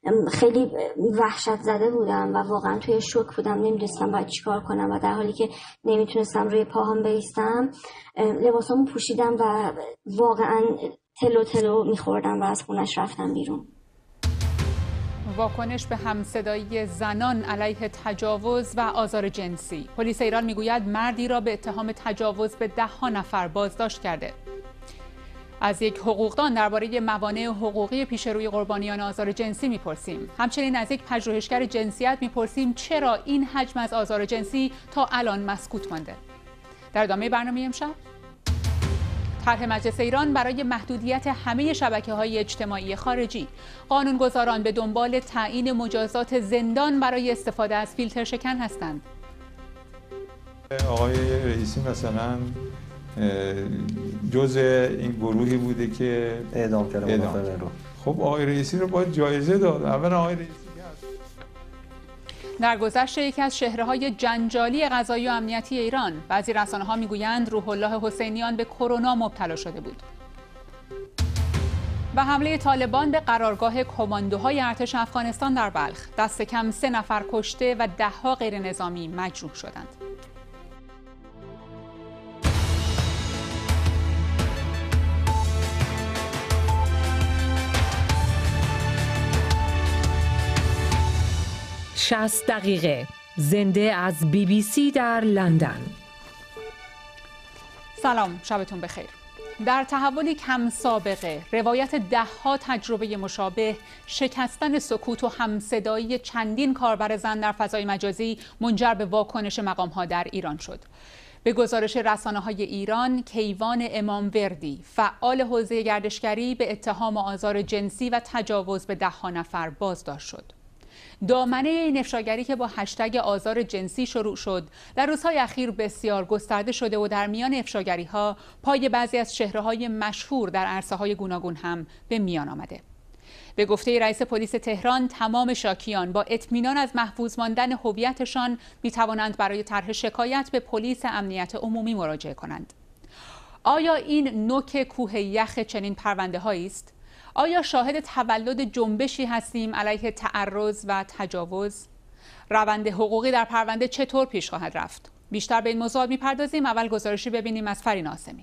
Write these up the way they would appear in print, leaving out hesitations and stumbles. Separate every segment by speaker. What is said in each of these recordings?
Speaker 1: خیلی وحشت زده بودم و واقعا توی شوک بودم، نمیدونستم باید چیکار کنم و در حالی که نمیتونستم روی پاهام بایستم لباسامو پوشیدم و واقعا تلو تلو میخوردم و از خونش رفتم بیرون.
Speaker 2: واکنش به همصدایی زنان علیه تجاوز و آزار جنسی. پلیس ایران میگوید مردی را به اتهام تجاوز به 10 نفر بازداشت کرده. از یک حقوقدان درباره موانع حقوقی پیش روی قربانیان آزار جنسی میپرسیم. همچنین از یک پژوهشگر جنسیت میپرسیم چرا این حجم از آزار جنسی تا الان مسکوت مانده. در ادامه برنامه امشب طرح مجلس ایران برای محدودیت همه شبکه‌های اجتماعی خارجی. قانونگذاران به دنبال تعیین مجازات زندان برای استفاده از فیلتر شکن هستند.
Speaker 3: آقای رئیسی مثلا جزء این گروهی بوده که
Speaker 4: اعدام کرده.
Speaker 3: خب آقای رئیسی رو باید جایزه داد. اول آقای رئیسی
Speaker 2: در گذشته یکی از چهره‌های جنجالی قضایی و امنیتی ایران، بعضی رسانه‌ها میگویند روح الله حسینیان به کرونا مبتلا شده بود. و حمله طالبان به قرارگاه کماندوهای ارتش افغانستان در بلخ، دست کم 3 نفر کشته و 10 غیر نظامی مجروح شدند.
Speaker 5: شصت دقیقه زنده از BBC در لندن.
Speaker 2: سلام، شبتون بخیر. در تحولی کم سابقه، روایت 10 تجربه مشابه، شکستن سکوت و همصدایی چندین کاربر زن در فضای مجازی منجر به واکنش مقام‌ها در ایران شد. به گزارش رسانه‌های ایران، کیوان اماموردی، فعال حوزه گردشگری، به اتهام آزار جنسی و تجاوز به 10 نفر بازداشت شد. دامنه این افشاگری که با هشتگ آزار جنسی شروع شد، در روزهای اخیر بسیار گسترده شده و در میان افشاگری‌ها پای بعضی از چهره‌های مشهور در عرصه‌های گوناگون هم به میان آمده. به گفته رئیس پلیس تهران، تمام شاکیان با اطمینان از محفوظ ماندن هویتشان می‌توانند برای طرح شکایت به پلیس امنیت عمومی مراجعه کنند. آیا این نوک کوه یخ چنین پرونده‌هایی است؟ آیا شاهد تولد جنبشی هستیم علیه تعرض و تجاوز؟ روند حقوقی در پرونده چطور پیش خواهد رفت؟ بیشتر به این موضوع میپردازیم. اول گزارشی ببینیم از فرین آسمی.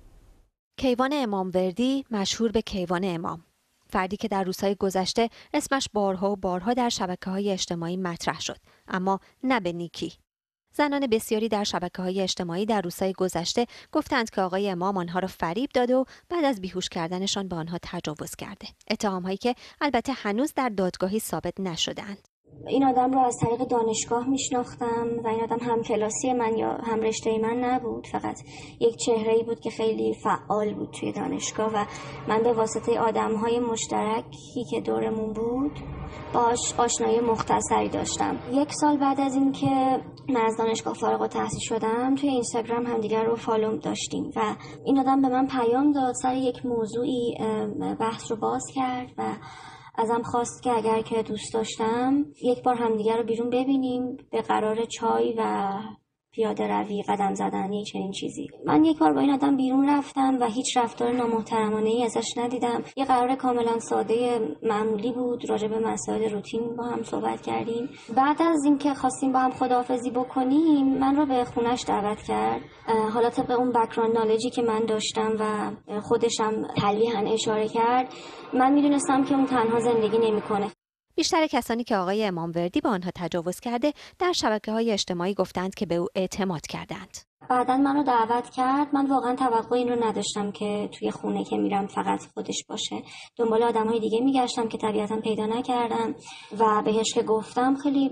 Speaker 6: کیوان اماموردی، مشهور به کیوان امام، فردی که در روزهای گذشته اسمش بارها و بارها در شبکه‌های اجتماعی مطرح شد، اما نه به نیکی. زنان بسیاری در شبکه‌های اجتماعی در روزهای گذشته گفتند که آقای امام آنها را فریب داده و بعد از بیهوش کردنشان به آنها تجاوز کرده. اتهام‌هایی که البته هنوز در دادگاهی ثابت نشده‌اند.
Speaker 1: این آدم رو از طریق دانشگاه میشناختم و این آدم هم کلاسی من یا هم رشته من نبود، فقط یک چهره‌ای بود که خیلی فعال بود توی دانشگاه و من به واسطه آدم‌های مشترکی که دورمون بود باش آشنایی مختصری داشتم. 1 سال بعد از این که من از دانشگاه فارغ التحصیل شدم، توی اینستاگرام همدیگر رو فالو داشتیم و این آدم به من پیام داد، سر یک موضوعی بحث رو باز کرد و ازم خواست که اگر که دوست داشتم یک بار همدیگر رو بیرون ببینیم به قرار چای و پیاده روی، قدم زدن، یک چنین چیزی. من یک بار با این آدم بیرون رفتم و هیچ رفتار نامحترمانه‌ای ازش ندیدم. یه قرار کاملا ساده معمولی بود، راجع به مسائل روتین با هم صحبت کردیم. بعد از اینکه خواستیم با هم خداحافظی بکنیم، من رو به خونش دعوت کرد. حالا طبق اون بک‌گراند نالجی که من داشتم و خودشم تلویحاً اشاره کرد، من میدونستم که اون تنها زندگی نمی‌کنه.
Speaker 6: بیشتر کسانی که آقای اماموردی با آنها تجاوز کرده در شبکه‌های اجتماعی گفتند که به او اعتماد کردند.
Speaker 1: بعداً منو دعوت کرد. من واقعا توقع این رو نداشتم که توی خونه که میرم فقط خودش باشه. دنبال آدم‌های دیگه میگشتم که طبیعتاً پیدا نکردم و بهش که گفتم خیلی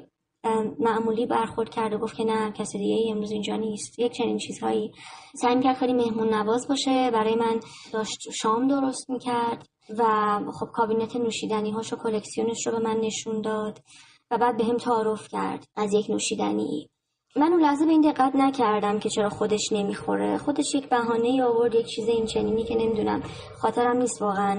Speaker 1: معمولی برخورد کرد و گفت که نه، کسی دیگه امروز اینجا نیست. یک چنین چیزهایی. سعی می‌کرد خیلی مهمون نواز باشه. برای من داشت شام درست می‌کرد و خب کابینت نوشیدنی هاشو کلکسیونش رو به من نشون داد و بعد بهم تعارف کرد از یک نوشیدنی. من اون لحظه به این دقت نکردم که چرا خودش نمیخوره. خودش یک بهانه‌ای آورد، یک چیز این چنینی که نمیدونم، خاطرم نیست واقعا،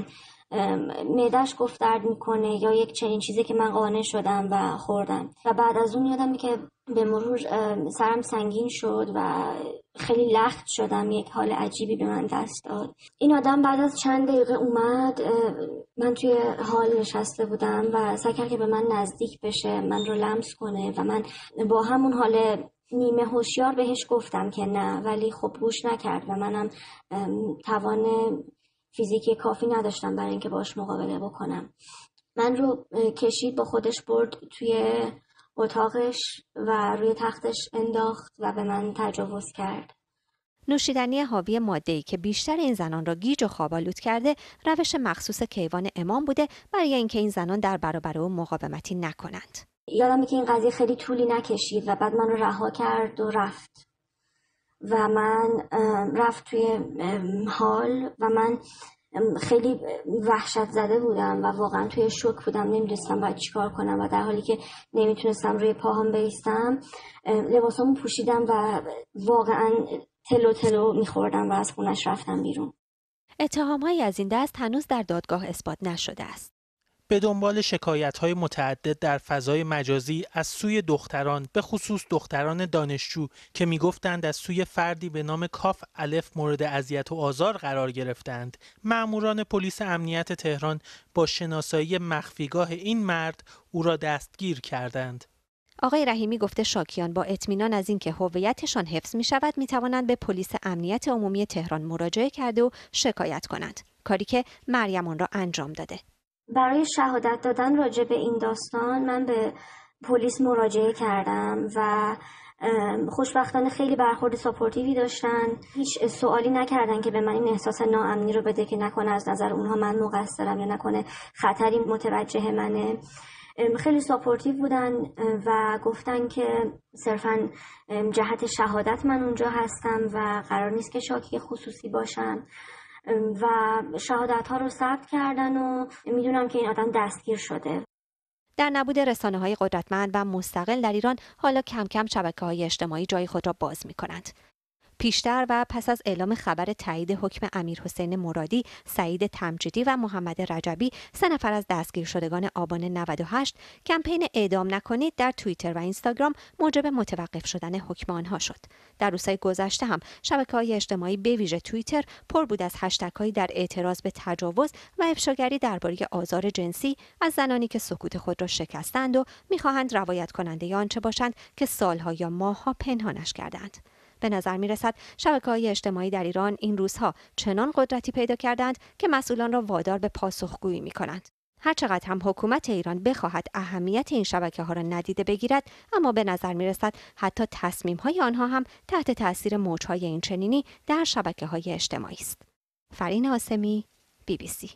Speaker 1: معده‌اش گفت درد میکنه یا یک چنین چیزی که من قانع شدم و خوردم. و بعد از اون یادمه که به مرور سرم سنگین شد و خیلی لخت شدم. یک حال عجیبی به من دست داد. این آدم بعد از چند دقیقه اومد. من توی حال نشسته بودم و سعی کرد که به من نزدیک بشه، من رو لمس کنه و من با همون حال نیمه هوشیار بهش گفتم که نه، ولی خب گوش نکرد و منم توان فیزیکی کافی نداشتم برای اینکه باش مقابله بکنم. من رو کشید، با خودش برد توی اتاقش و روی تختش انداخت و به من تجاوز کرد.
Speaker 6: نوشیدنی حاوی ماده‌ای که بیشتر این زنان را گیج و خواب‌آلود کرده، روش مخصوص کیوان امام بوده برای اینکه این زنان در برابر او مقاومتی نکنند.
Speaker 1: یادمه که این قضیه خیلی طولی نکشید و بعد منو رها کرد و رفت و من رفت توی حال و من خیلی وحشت زده بودم و واقعا توی شوک بودم. نمیدونستم باید چیکار کنم و در حالی که نمیتونستم روی پاهام بایستم لباسامو پوشیدم و واقعا تلو تلو میخوردم و از خونش رفتم بیرون.
Speaker 6: اتهام‌هایی از این دست هنوز در دادگاه اثبات نشده است.
Speaker 4: به دنبال شکایت‌های متعدد در فضای مجازی از سوی دختران، به خصوص دختران دانشجو که می‌گفتند از سوی فردی به نام کاف الف مورد اذیت و آزار قرار گرفتند، مأموران پلیس امنیت تهران با شناسایی مخفیگاه این مرد او را دستگیر کردند.
Speaker 6: آقای رحیمی گفته شاکیان با اطمینان از اینکه هویتشان حفظ می‌شود می‌توانند به پلیس امنیت عمومی تهران مراجعه کرده و شکایت کنند، کاری که مریم آن را انجام داده.
Speaker 1: برای شهادت دادن راجع به این داستان من به پلیس مراجعه کردم و خوشبختانه خیلی برخورد ساپورتیوی داشتن. هیچ سوالی نکردن که به من این احساس ناامنی رو بده که نکنه از نظر اونها من مقصرم یا نکنه خطری متوجه منه. خیلی ساپورتیو بودن و گفتن که صرفاً جهت شهادت من اونجا هستم و قرار نیست که شاکی خصوصی باشم و شهادت ها رو ثبت کردن و میدونم که این آدم دستگیر شده.
Speaker 6: در نبود رسانه‌های قدرتمند و مستقل در ایران حالا کم کم شبکه‌های اجتماعی جای خود را باز می‌کنند. پیشتر و پس از اعلام خبر تایید حکم امیرحسین مرادی، سعید تمجیدی و محمد رجبی، 3 نفر از دستگیر شدگان آبان 98، کمپین اعدام نکنید در توییتر و اینستاگرام موجب متوقف شدن حکم آنها شد. در روزهای گذشته هم شبکه‌های اجتماعی به ویژه توییتر پر بود از هشتگ‌هایی در اعتراض به تجاوز و افشاگری درباره آزار جنسی از زنانی که سکوت خود را شکستند و می‌خواهند روایت کننده آنچه باشند که سال‌ها یا ماه‌ها پنهانش کردند. به نظر می رسد شبکه‌های اجتماعی در ایران این روزها چنان قدرتی پیدا کردند که مسئولان را وادار به پاسخگویی می کنند. هرچقدر هم حکومت ایران بخواهد اهمیت این شبکه‌ها را ندیده بگیرد، اما به نظر می رسد حتی تصمیم‌های آنها هم تحت تأثیر موج‌های این چنینی در شبکه‌های اجتماعی است. فرین آسمی، BBC.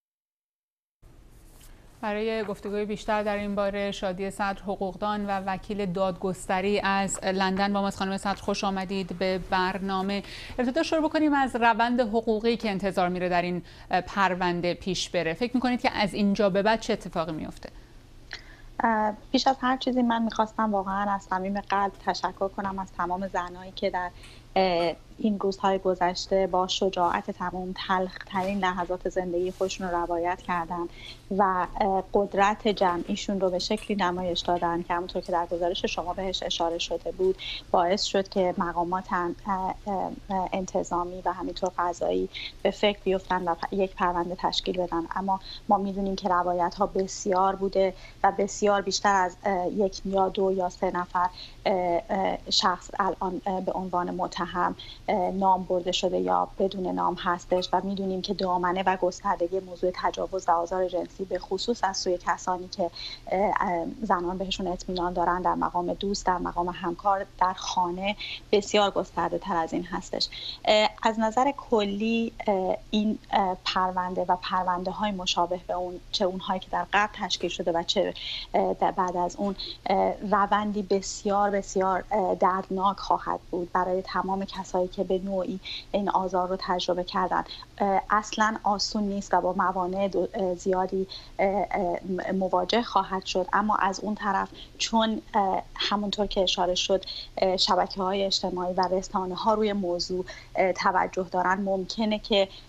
Speaker 2: برای گفتگوی بیشتر در این باره شادی صدر حقوقدان و وکیل دادگستری از لندن با ماست. خانم صدر خوش آمدید به برنامه. ابتدا شروع بکنیم از روند حقوقی که انتظار میره در این پرونده پیش بره. فکر میکنید که از اینجا به بعد چه اتفاقی میفته؟
Speaker 7: پیش از هر چیزی من میخواستم واقعا از صمیم قلب تشکر کنم از تمام زنایی که در این روزهای گذشته با شجاعت تمام تلخ‌ترین لحظات زندگی خودشون رو روایت کردن و قدرت جمعیشون رو به شکلی نمایش دادن که همونطور که در گزارش شما بهش اشاره شده بود باعث شد که مقامات انتظامی و همینطور قضایی به فکر بیفتن و یک پرونده تشکیل بدن. اما ما میدونیم که روایت‌ها بسیار بوده و بسیار بیشتر از 1 یا 2 یا 3 نفر شخص الان به عنوان متهم نام برده شده یا بدون نام هستش و میدونیم که دامنه و گستردگی موضوع تجاوز و آزار جنسی به خصوص از سوی کسانی که زنان بهشون اطمینان دارن در مقام دوست، در مقام همکار، در خانه بسیار گسترده تر از این هستش. از نظر کلی این پرونده و پرونده های مشابه به اون، چه اونهایی که در قبل تشکیل شده و چه بعد از اون، روندی بسیار بسیار دردناک خواهد بود برای تمام کسایی که به نوعی این آزار رو تجربه کردن. اصلا آسون نیست و با موانع زیادی مواجه خواهد شد، اما از اون طرف چون همونطور که اشاره شد شبکه‌های اجتماعی و رسانه‌ها روی موضوع توجه دارن، ممکنه که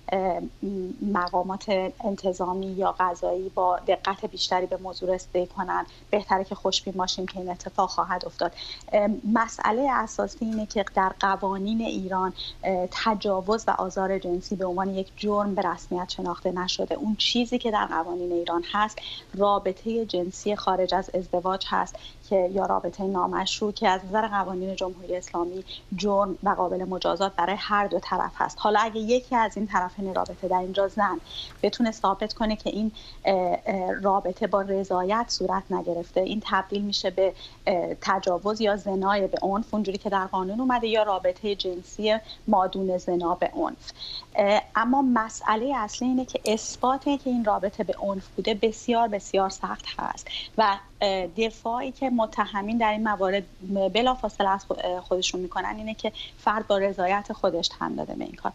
Speaker 7: مقامات انتظامی یا قضایی با دقت بیشتری به موضوع رسیدگی کنن، بهتره که خوشبین باشیم که این اتفاق خواهد افتاد. مسئله اساسی اینه که در قوانین ایران تجاوز و آزار جنسی به عنوان یک جرم به رسمیت شناخته نشده. اون چیزی که در قوانین ایران هست رابطه جنسی خارج از ازدواج هست که یا رابطه نامشروع که از نظر قوانین جمهوری اسلامی جرم و قابل مجازات برای هر دو طرف هست. حالا اگه یکی از این طرفین رابطه، در اینجا زن، بتونه ثابت کنه که این رابطه با رضایت صورت نگرفته، این تبدیل میشه به تجاوز یا زنای به عنف اونجوری که در قانون اومده، یا رابطه جنسی مادون زنا به عنف. اما مسئله اصلی اینه که اثبات که این رابطه به عنف بوده بسیار بسیار سخت هست و دفاعی که متهمین در این موارد بلافاصله از خودشون میکنن اینه که فرد با رضایت خودش تن داده به این کار.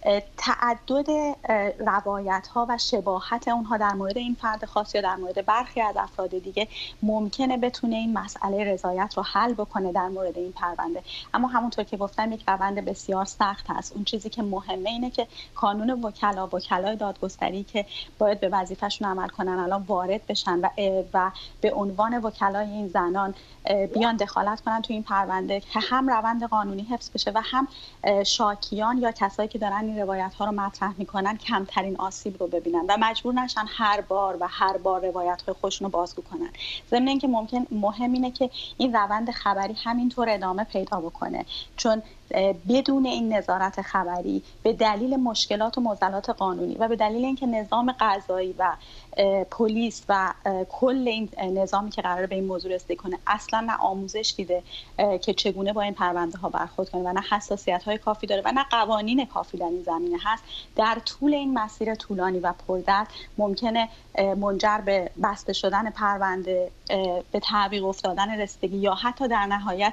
Speaker 7: تعدد روایت ها و شباهت اونها در مورد این فرد خاص یا در مورد برخی از افراد دیگه ممکنه بتونه این مسئله رضایت رو حل بکنه در مورد این پرونده. اما همونطور که گفتم یک روند بسیار سخت هست. اون چیزی که مهمه اینه که کانون وکلای دادگستری که باید به وظیفه‌شون عمل کنن الان وارد بشن و به عنوان وکلای این زنان بیان دخالت کنن تو این پرونده که هم روند قانونی حفظ بشه و هم شاکیان یا کسایی که دارن این روایت ها رو مطرح میکنن کمترین آسیب رو ببینن و مجبور نشن هر بار روایت های خودشون رو بازگو کنن. ضمن اینکه مهم اینه که این روند خبری همینطور ادامه پیدا بکنه، چون بدون این نظارت خبری به دلیل مشکلات و معضلات قانونی و به دلیل اینکه نظام قضایی و پلیس و کل این نظامی که قراره به این موضوع رسیدگی کنه اصلا نه آموزش دیده که چگونه با این پرونده ها برخورد کنه و نه حساسیت های کافی داره و نه قوانین کافی در این زمینه هست، در طول این مسیر طولانی و پردرد ممکنه منجر به بسته شدن پرونده، به تعویق افتادن رسیدگی یا حتی در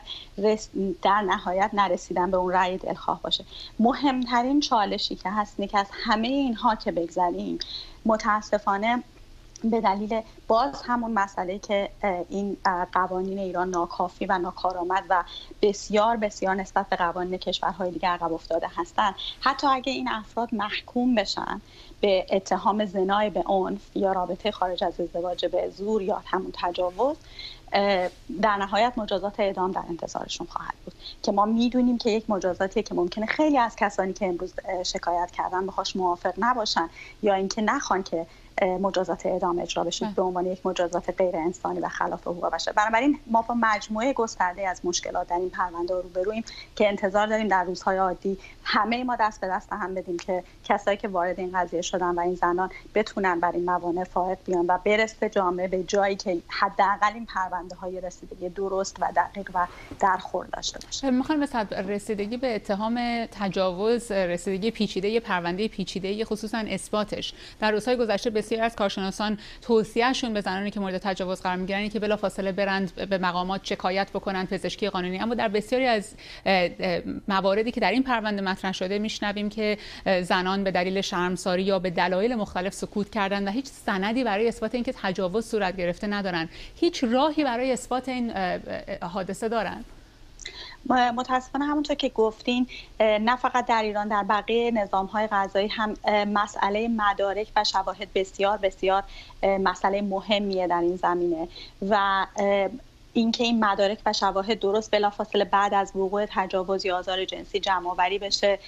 Speaker 7: نهایت نرسیدن به اون رأی دلخواه باشه. مهمترین چالشی که هست اینه که از همه اینها که بگذریم متاسفانه به دلیل باز همون مسئله که این قوانین ایران ناکافی و ناکارآمد و بسیار بسیار نسبت به قوانین کشورهای دیگه عقب افتاده هستن، حتی اگه این افراد محکوم بشن به اتهام زنای به عنف یا رابطه خارج از ازدواج به زور یا همون تجاوز، در نهایت مجازات اعدام در انتظارشون خواهد بود که ما میدونیم که یک مجازاتیه که ممکنه خیلی از کسانی که امروز شکایت کردن باهاش موافق نباشن یا اینکه نخوان که مجازات اعدام اجرا بشه به عنوان یک مجازات غیر انسانی و خلاف حقوق بشر. بنابراین ما با مجموعه گسترده از مشکلات در این پرونده روبرویم که انتظار داریم در روزهای عادی همه ما دست به دست هم بدیم که کسایی که وارد این قضیه شدن و این زنان بتونن بر این موانع فائق بیان و برسه جامعه به جایی که حداقل این پرونده های رسیدگی درست و دقیق و درخور داشته باشه.
Speaker 2: میخوایم مثلا رسیدگی به اتهام تجاوز، رسیدگی پیچیده، پرونده پیچیده، خصوصا اثباتش در روزهای گذشته بسیار از کارشناسان توصیهشون به زنانی که مورد تجاوز قرار میگیرن که بلافاصله برند به مقامات شکایت بکنن، پزشکی قانونی. اما در بسیاری از مواردی که در این پرونده مطرح شده میشنویم که زنان به دلیل شرمساری یا به دلایل مختلف سکوت کردن و هیچ سندی برای اثبات اینکه تجاوز صورت گرفته ندارن. هیچ راهی برای اثبات این حادثه دارن؟
Speaker 7: متاسفانه همونطور که گفتین نه فقط در ایران، در بقیه نظام‌های قضایی هم مسئله مدارک و شواهد بسیار بسیار مسئله مهمیه در این زمینه و اینکه این مدارک و شواهد درست بلافاصله بعد از وقوع تجاوز یا آزار جنسی جمع‌آوری بشه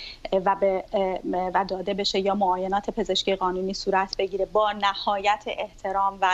Speaker 7: و داده بشه یا معاینات پزشکی قانونی صورت بگیره با نهایت احترام و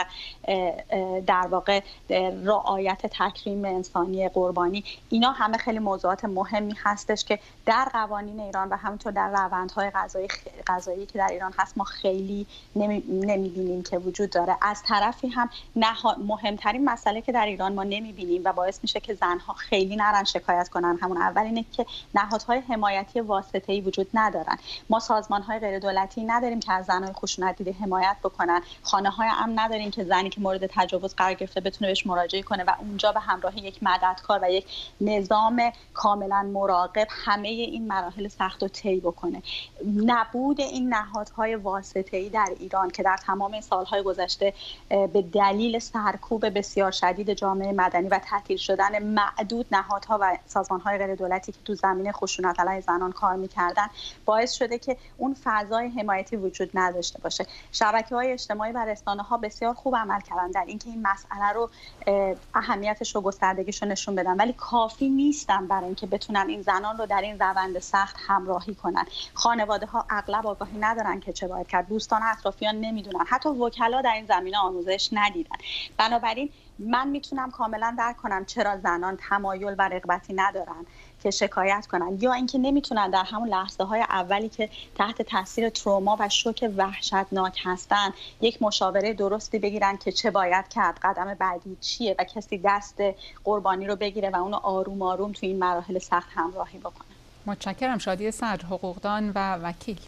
Speaker 7: در واقع رعایت تکریم انسانی قربانی، اینا همه خیلی موضوعات مهمی هستش که در قوانین ایران و همینطور در روندهای قضایی که در ایران هست ما خیلی نمی‌بینیم که وجود داره. از طرفی هم مهمترین مسئله که در ایران ما نمی‌بینیم و باعث میشه که زنها خیلی نرن شکایت کنن، همون اول اینه که نهادهای حمایتی واسطه‌ای وجود ندارن. ما سازمان‌های غیر دولتی نداریم که از زن‌های خشونت دیده حمایت بکنن، خانه‌های امن نداریم که زنی که مورد تجاوز قرار گرفته بتونه بهش مراجعه کنه و اونجا به همراه یک مددکار و یک نظام کاملا مراقب همه این مراحل سخت رو طی بکنه. نبود این نهادهای واسطه‌ای در ایران که در تمام سال‌های گذشته به دلیل سرکوب بسیار شدید جامعه مدنی و تعطیل شدن معدود نهادها و سازمان‌های غیر دولتی که تو زمینه خشونت علیه زنان کار می‌کردن باعث شده که اون فضای حمایتی وجود نداشته باشه. شبکه‌های اجتماعی و رسانه‌ها بسیار خوب عمل کردن در اینکه این مسئله رو اهمیتش و گستردگیش رو نشون بدن، ولی کافی نیستن برای اینکه بتونن این زنان رو در این روند سخت همراهی کنن. خانواده‌ها اغلب آگاهی ندارن که چه باید کرد، دوستان اطرافیان نمیدونن، حتی وکلا در این زمینه آموزش ندیدن. بنابراین من میتونم کاملا درک کنم چرا زنان تمایل و رغبتی ندارن که شکایت کنن، یا اینکه نمیتونن در همون لحظه های اولی که تحت تاثیر تروما و شوک وحشتناک هستن یک مشاوره درستی بگیرن که چه باید کرد، قدم بعدی چیه و کسی دست قربانی رو بگیره و اونو آروم آروم تو این مراحل سخت همراهی بکنه.
Speaker 2: متشکرم. شادی صدر، حقوقدان و وکیل.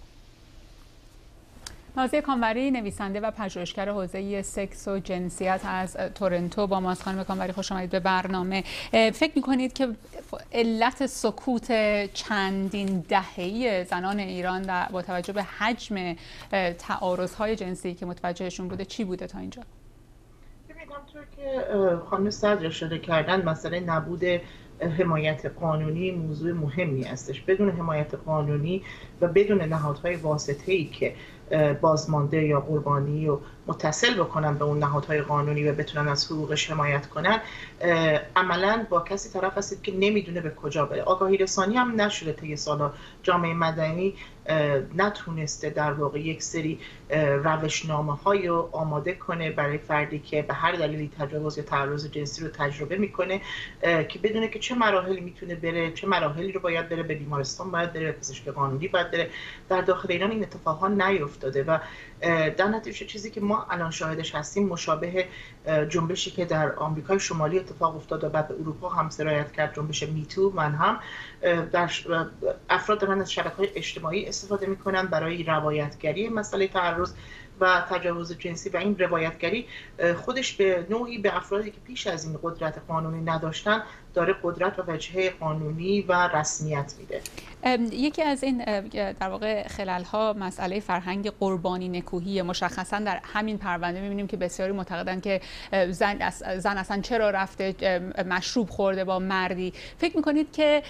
Speaker 2: نازیه کامبری، نویسنده و پژوهشگر حوزه سکس و جنسیت از تورنتو با ماست. خانم کامبری، خوش آمدید به برنامه. فکر می‌کنید که علت سکوت چندین دهه‌ای زنان ایران با توجه به حجم تعارض‌های جنسی که متوجهشون بوده چی بوده تا اینجا؟
Speaker 8: ببینید همونطور که خانم صدر اشاره کردن، مسئله نبود حمایت قانونی موضوع مهمی هستش. بدون حمایت قانونی و بدون نهادهای واسطه‌ای که بازمانده یا قربانی رو متصل بکنن به اون نهادهای قانونی و بتونن از حقوقش حمایت کنن، عملاً با کسی طرف هستید که نمیدونه به کجا بره. آگاهی رسانی هم نشده طی سالا. جامعه مدنی نتونسته در واقع یک سری روشنامه‌هایی رو آماده کنه برای فردی که به هر دلیلی تجاوز یا تعرض جنسی رو تجربه میکنه که بدونه که چه مراحلی میتونه بره، چه مراحلی رو باید بره، به بیمارستان باید بره، پزشک قانونی باید بره. در داخل ایران این اتفاقها نیفتاده و در نتیجه چیزی که ما الان شاهدش هستیم مشابه جنبشی که در آمریکای شمالی اتفاق افتاد و بعد به اروپا هم سرایت کرد، جنبش میتو. من هم در افراد دارن از شبکه‌های اجتماعی استفاده میکنن برای روایتگری مسئله تعرض و تجاوز جنسی و این روایتگری خودش به نوعی به افرادی که پیش از این قدرت قانونی نداشتن داره قدرت و وجهه قانونی و رسمیت میده.
Speaker 2: یکی از این در واقع خلل‌ها مسئله فرهنگ قربانی نکوهی. مشخصا در همین پرونده می‌بینیم که بسیاری معتقدن که زن اصلا چرا رفته مشروب خورده با مردی. فکر می‌کنید که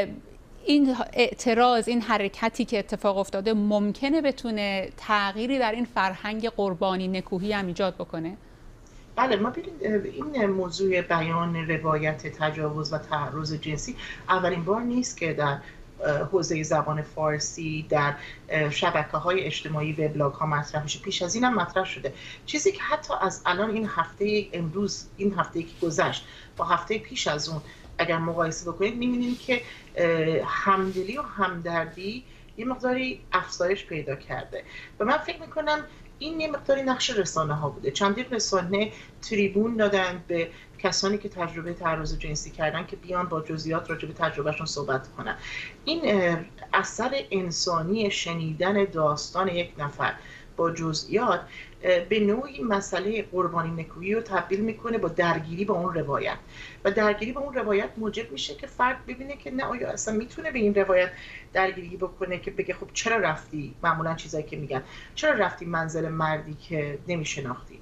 Speaker 2: این اعتراض، این حرکتی که اتفاق افتاده ممکنه بتونه تغییری در این فرهنگ قربانی نکوهی هم ایجاد بکنه؟
Speaker 8: بله، ما ببینید این موضوع بیان روایت تجاوز و تعرض جنسی اولین بار نیست که در حوزه زبان فارسی در شبکه‌های اجتماعی وبلاگ ها مطرح میشه. پیش از این هم مطرح شده. چیزی که حتی از الان این هفته امروز، این هفته که گذشت با هفته پیش از اون اگر مقایسه بکنید می‌بینید که همدلی و همدردی یه مقداری افزایش پیدا کرده و من فکر می‌کنم این یه مقداری نقش رسانه‌ها بوده. چندین رسانه تریبون دادن به کسانی که تجربه تعرض جنسی کردن که بیان با جزئیات راجع به تجربهشون صحبت کنن. این اثر انسانی شنیدن داستان یک نفر با جزئیات به نوعی مسئله قربانی نکویی رو تبدیل میکنه با درگیری با اون روایت و درگیری با اون روایت موجب میشه که فرد ببینه که نه آیا اصلا میتونه به این روایت درگیری بکنه که بگه خب چرا رفتی، معمولا چیزایی که میگن چرا رفتی منزل مردی که نمیشناختی،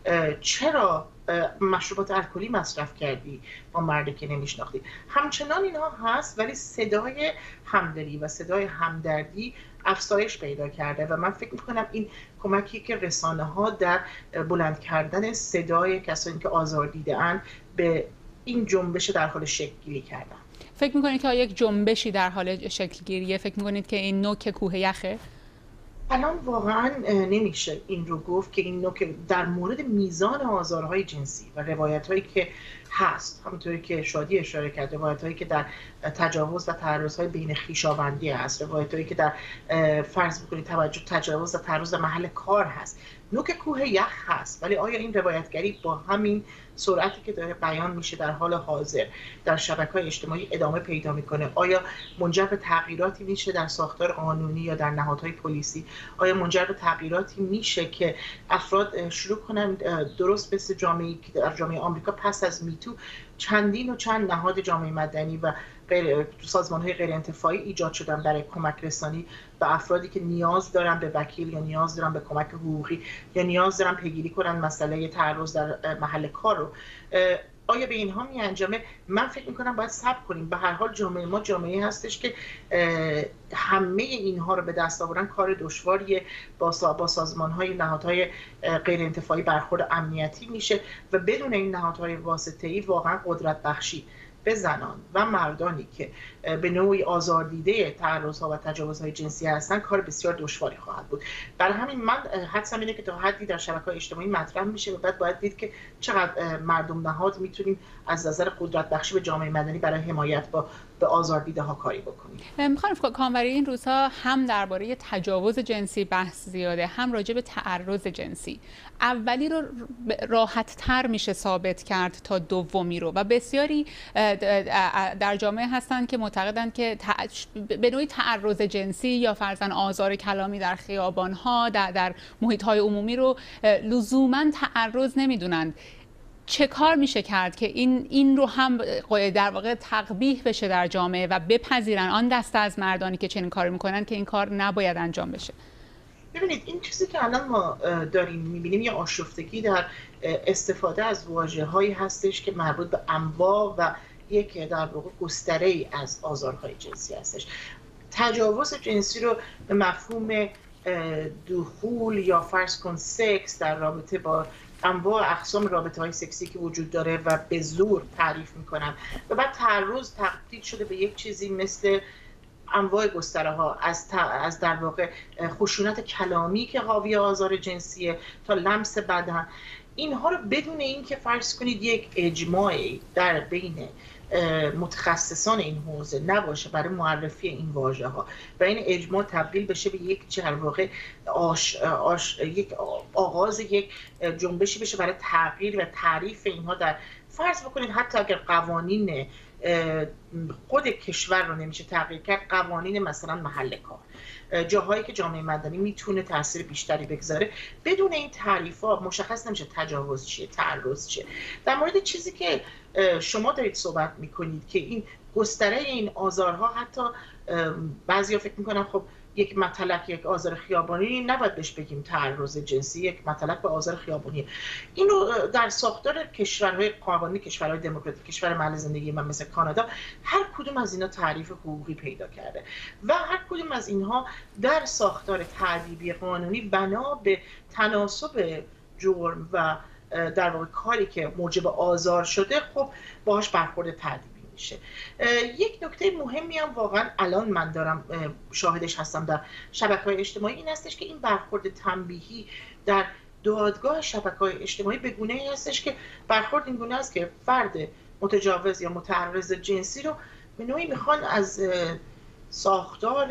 Speaker 8: چرا مشروبات الکلی مصرف کردی با مردی که نمیشناختی. همچنان اینها هست ولی صدای همدلی و صدای همدردی افزایش پیدا کرده و من فکر میکنم این کمکی که رسانه ها در بلند کردن صدای کسانی که آزار دیده‌اند به این جنبش در حال شکل گیری کردن.
Speaker 2: فکر میکنید که یک جنبشی در حال شکل گیریه؟ فکر میکنید که این نوک کوه یخه؟
Speaker 8: الان واقعا نمیشه این رو گفت که این نوک در مورد میزان آزارهای جنسی و روایت‌هایی که هست، همونطوری که شادی اشاره کرد، روایت‌هایی که در تجاوز و تعرض‌های بین خویشاوندی هست، روایت‌هایی که در فرض بکنید تجاوز و تعرض محل کار هست، نوک کوه یخ هست. ولی آیا این روایتگری با همین سرعتی که داره بیان میشه در حال حاضر در شبکه‌های اجتماعی ادامه پیدا میکنه؟ آیا منجر به تغییراتی میشه در ساختار قانونی یا در نهادهای پلیسی؟ آیا منجر به تغییراتی میشه که افراد شروع کنن درست مثل جامعه‌ای که در جامعه آمریکا پس از میتو چندین و چند نهاد جامعه مدنی و سازمان‌های غیر انتفاعی ایجاد شدن برای کمک رسانی به افرادی که نیاز دارن به وکیل یا نیاز دارن به کمک حقوقی یا نیاز دارن پیگیری کنن مسئله تعرض در محل کار رو؟ آیا به اینها میانجامه؟ من فکر میکنم باید صبر کنیم. به هر حال جامعه ما جامعه هستش که همه اینها رو به دست آوردن کار دشواریه. با سازمان‌های نهادهای غیر انتفاعی برخورد امنیتی میشه و بدون این نهادهای واسطه‌ای واقعا قدرت بخشی به زنان و مردانی که به نوعی آزاردیده تعرض‌ها و تجاوزهای جنسی هستن کار بسیار دشواری خواهد بود. برای همین من حدسم اینه که تا حدی در شبکه‌های اجتماعی مطرح میشه و بعد باید دید که چقدر مردم نهاد میتونیم از نظر قدرت بخشی به جامعه مدنی برای حمایت به آزاردیده ها کاری بکنیم.
Speaker 2: خانم کاموری، این روزها هم درباره تجاوز جنسی بحث زیاده، هم راجع به تعرض جنسی. اولی رو راحت تر میشه ثابت کرد تا دومی رو و بسیاری در جامعه هستند که معتقدند که به نوعی تعرض جنسی یا فرضاً آزار کلامی در خیابان‌ها در محیط‌های عمومی رو لزوماً تعرض نمیدونند. چه کار میشه کرد که این رو هم در واقع تقبیح بشه در جامعه و بپذیرن آن دسته از مردانی که چنین کاری میکنن که این کار نباید انجام بشه؟
Speaker 8: ببینید، این چیزی که الان ما داریم میبینیم یه آشفتگی در استفاده از واژه‌هایی هستش که مربوط به انواع و یک در واقع گستره‌ای از آزارهای جنسی هستش. تجاوز جنسی رو به مفهوم دخول یا فرض کن سکس در رابطه با انواع اقسام رابطه‌های سکسی که وجود داره و به زور تعریف میکنن و بعد تعرض تبدیل شده به یک چیزی مثل انواع گستره‌ها از در واقع خشونت کلامی که حاوی آزار جنسیه تا لمس بدن. اینها رو بدون اینکه فرض کنید یک اجماعی در بین متخصصان این حوزه نباشه برای معرفی این واژه‌ها و این اجماع تبدیل بشه به یک در واقع یک آغاز یک جنبشی بشه برای تغییر و تعریف اینها. در فرض بکنید حتی اگر قوانین خود کشور رو نمیشه تغییر کرد، قوانین مثلا محل کار، جاهایی که جامعه مدنی میتونه تاثیر بیشتری بگذاره، بدون این تعریف‌ها مشخص نمیشه تجاوز چیه، تعرض چیه. در مورد چیزی که شما دارید صحبت میکنید که این گستره این آزارها، حتی بعضیا فکر میکنن خب یک مطلق، یک آزار خیابانی نباید بهش بگیم تعرض جنسی، یک مطلق به آزار خیابانی. اینو در ساختار کشورهای قانونی، کشورهای دموکراتیک، کشور محل زندگی من مثل کانادا، هر کدوم از اینا تعریف حقوقی پیدا کرده و هر کدوم از اینها در ساختار تأدیبی قانونی بنا به تناسب جرم و در واقع کاری که موجب آزار شده خب باهاش برخورد تأدیبی میشه. یک نکته مهمی هم واقعا الان من دارم شاهدش هستم در شبکه‌های اجتماعی این هستش که این برخورد تنبیهی در دادگاه شبکه‌های اجتماعی به گونه‌ای هستش که برخورد این گونه است که فرد متجاوز یا متعرض جنسی رو به نوعی میخوان از ساختار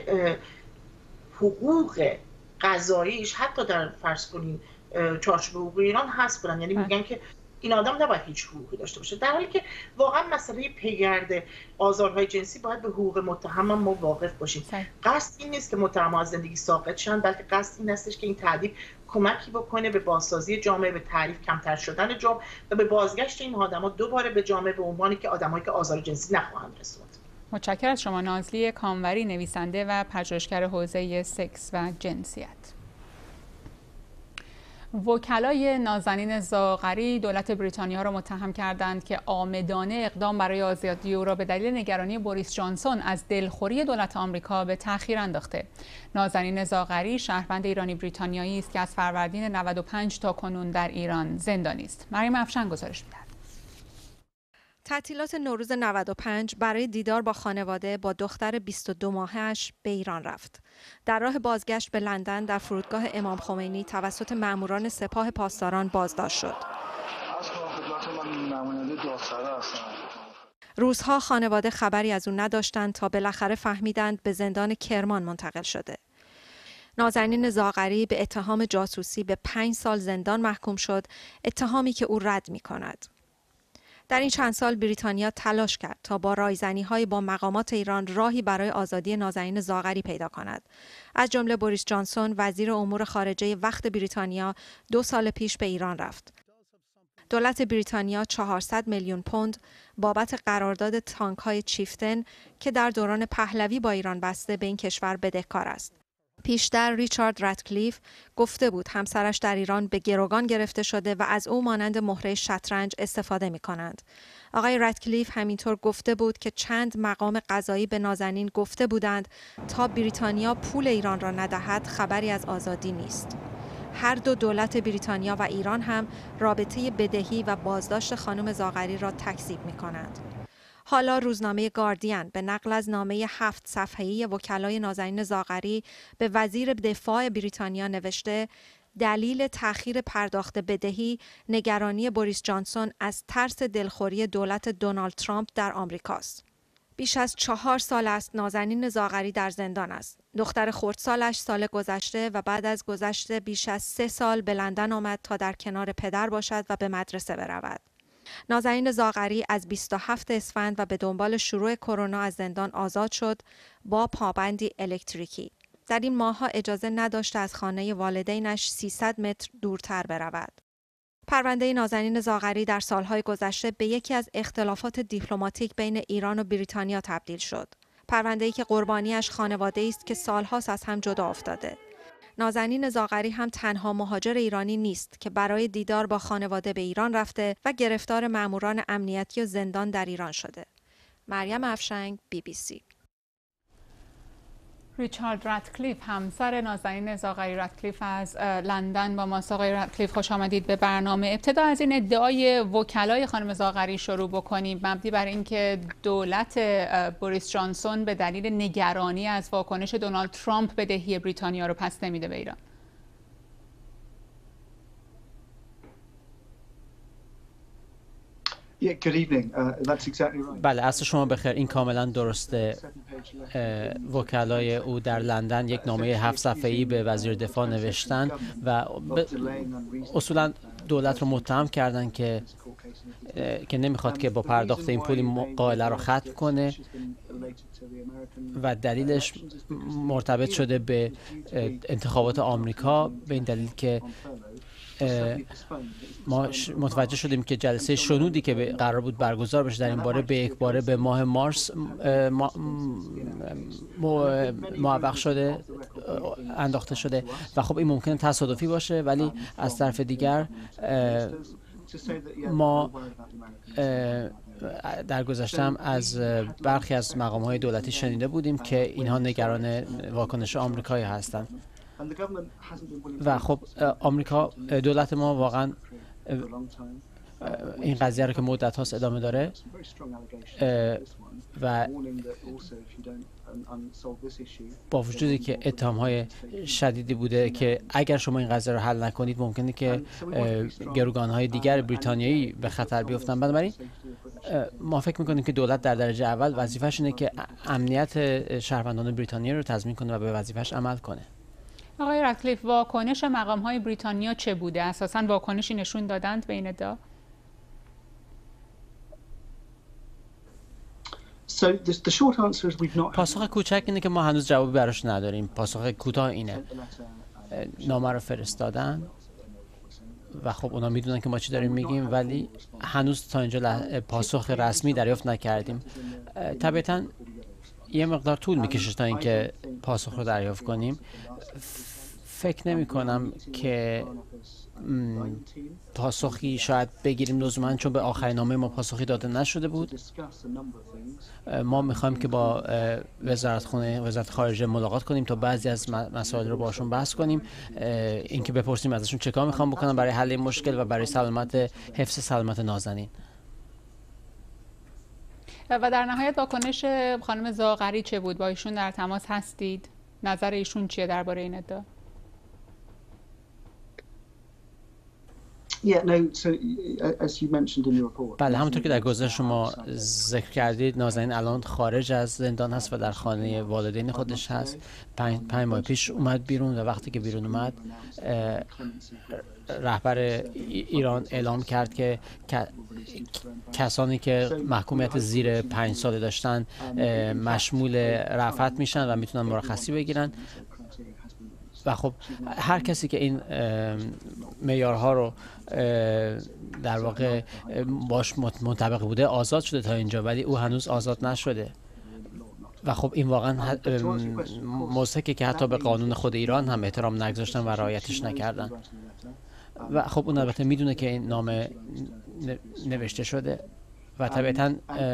Speaker 8: حقوق قضاییش حتی در فرض کنیم چارچوب حقوقی ایران حذف کنن. یعنی میگن که این آدم نباید هیچ حقوقی داشته باشه، در حالی که واقعا مسئله پیگرد آزارهای جنسی باید به حقوق متهم ما واقف باشیم. قصد این نیست که متهم‌ها از زندگی ساقط شن، بلکه قصد این هستش که این تأدیب کمکی بکنه به بازسازی جامعه، به تعریف کمتر شدن جرم و به بازگشت این آدم‌ها دوباره به جامعه به عنوانی که آدمایی که آزار جنسی نخواهند رسوند.
Speaker 2: متشکرم از شما نازلی کاموری، نویسنده و پژوهشگر حوزه سکس و جنسیت. وکلای نازنین زاغری دولت بریتانیا را متهم کردند که عامدانه اقدام برای آزادی او را به دلیل نگرانی بوریس جانسون از دلخوری دولت آمریکا به تأخیر انداخته. نازنین زاغری شهروند ایرانی بریتانیایی است که از فروردین 95 تا کنون در ایران زندانی است. مریم افشین گزارش می‌دهد.
Speaker 6: تعطیلات نوروز 95 برای دیدار با خانواده با دختر 22 ماهش به ایران رفت. در راه بازگشت به لندن در فرودگاه امام خمینی توسط ماموران سپاه پاسداران بازداشت شد. روزها خانواده خبری از او نداشتند تا بالاخره فهمیدند به زندان کرمان منتقل شده. نازنین زاغری به اتهام جاسوسی به 5 سال زندان محکوم شد، اتهامی که او رد می‌کند. در این چند سال بریتانیا تلاش کرد تا با رایزنی‌های با مقامات ایران راهی برای آزادی نازنین زاغری پیدا کند. از جمله بوریس جانسون وزیر امور خارجه وقت بریتانیا 2 سال پیش به ایران رفت. دولت بریتانیا 400 میلیون پوند بابت قرارداد تانک‌های چیفتن که در دوران پهلوی با ایران بسته به این کشور بدهکار است. پیشتر ریچارد راتکلیف گفته بود همسرش در ایران به گروگان گرفته شده و از او مانند مهره شطرنج استفاده می کنند. آقای راتکلیف همینطور گفته بود که چند مقام قضایی به نازنین گفته بودند تا بریتانیا پول ایران را ندهد خبری از آزادی نیست. هر دو دولت بریتانیا و ایران هم رابطه بدهی و بازداشت خانم زاغری را تکذیب می کنند. حالا روزنامه گاردین به نقل از نامه 7 صفحه‌ای وکلای نازنین زاغری به وزیر دفاع بریتانیا نوشته دلیل تأخیر پرداخت بدهی نگرانی بوریس جانسون از ترس دلخوری دولت دونالد ترامپ در آمریکاست. بیش از 4 سال است نازنین زاغری در زندان است. دختر خردسالش سال گذشته و بعد از گذشت بیش از 3 سال به لندن آمد تا در کنار پدر باشد و به مدرسه برود. نازنین زاغری از 27 اسفند و به دنبال شروع کرونا از زندان آزاد شد با پابندی الکتریکی. در این ماه‌ها اجازه نداشته از خانه والدینش 300 متر دورتر برود. پرونده نازنین زاغری در سالهای گذشته به یکی از اختلافات دیپلماتیک بین ایران و بریتانیا تبدیل شد. پرونده‌ای که قربانیش خانواده‌ای است که سال‌هاست از هم جدا افتاده. نازنین زاغری هم تنها مهاجر ایرانی نیست که برای دیدار با خانواده به ایران رفته و گرفتار ماموران امنیتی و زندان در ایران شده. مریم افشنگ، BBC.
Speaker 2: ریچارد راتکلیف همسر نازنین زاغری راتکلیف از لندن با ماست. آقای راتکلیف خوش آمدید به برنامه. ابتدا از این ادعای وکلای خانم زاغری شروع بکنیم مبنی بر اینکه دولت بوریس جانسون به دلیل نگرانی از واکنش دونالد ترامپ بدهی بریتانیا رو پس نمیده به ایران.
Speaker 9: بله، عصر شما بخیر. این کاملا درسته. وکلای او در لندن یک نامه 7 صفحه‌ای به وزیر دفاع نوشتن و اصولا دولت رو متهم کردن که نمیخواد که با پرداخت این پول مقابله رو ختم کنه و دلیلش مرتبط شده به انتخابات آمریکا، به این دلیل که ما متوجه شدیم که جلسه شنودی که قرار بود برگزار بشه در این باره به یک باره به ماه مارس موفق شده، انداخته شده و خب این ممکنه تصادفی باشه، ولی از طرف دیگر ما در گذشته هم از برخی از مقام‌های دولتی شنیده بودیم که اینها نگران واکنش آمریکایی هستند و خب آمریکا، دولت ما واقعا این قضیه رو که مدت هاست ادامه داره و با وجودی که اتهام‌های شدیدی بوده که اگر شما این قضیه رو حل نکنید ممکنه که گروگان‌های دیگر بریتانیایی به خطر بیفتن. بنابراین ما فکر می‌کنیم که دولت در درجه اول وظیفه‌ش اینه که امنیت شهروندان بریتانیا رو تضمین کنه و به وظیفه‌اش عمل کنه.
Speaker 2: آقای راتکلیف، واکنش مقام‌های بریتانیا چه بوده؟ اساساً واکنشی نشون دادند به این ادعا؟
Speaker 9: پاسخ کوچک اینه که ما هنوز جوابی براش نداریم. پاسخ کوتاه اینه نامه رو فرستادن و خب اونا میدونن که ما چی داریم میگیم، ولی هنوز تا اینجا پاسخ رسمی دریافت نکردیم. طبعاً یه مقدار طول میکشه تا اینکه پاسخ رو دریافت کنیم. فکر نمی کنم که پاسخی شاید بگیریم لزوما، چون به آخرین نامه ما پاسخی داده نشده بود. ما میخوایم که با وزارت خارجه ملاقات کنیم تا بعضی از مسائل رو باشون بحث کنیم، اینکه بپرسیم ازشون چه کار میخوام بکنن برای حل این مشکل و برای حفظ سلامت نازنین.
Speaker 2: و در نهایت واکنش خانم زاغری چه بود؟ با ایشون در تماس هستید؟ نظر ایشون چیه درباره این ادعا؟
Speaker 9: بله، همونطور که در گزارش شما ذکر کردید، نازنین الان خارج از زندان هست و در خانه والدین خودش هست. 5 ماه پیش اومد بیرون و وقتی که بیرون اومد رهبر ایران اعلام کرد که کسانی که محکومیت زیر 5 ساله داشتن مشمول رفعت میشن و میتونن مرخصی بگیرن و خب هر کسی که این معیارها رو در واقع باش منطبق بوده آزاد شده تا اینجا، ولی او هنوز آزاد نشده و خب این واقعا موضوعی که حتی به قانون خود ایران هم احترام نگذاشتن و رعایتش نکردن. و خب اون البته میدونه که این نامه نوشته شده و طبیعتاً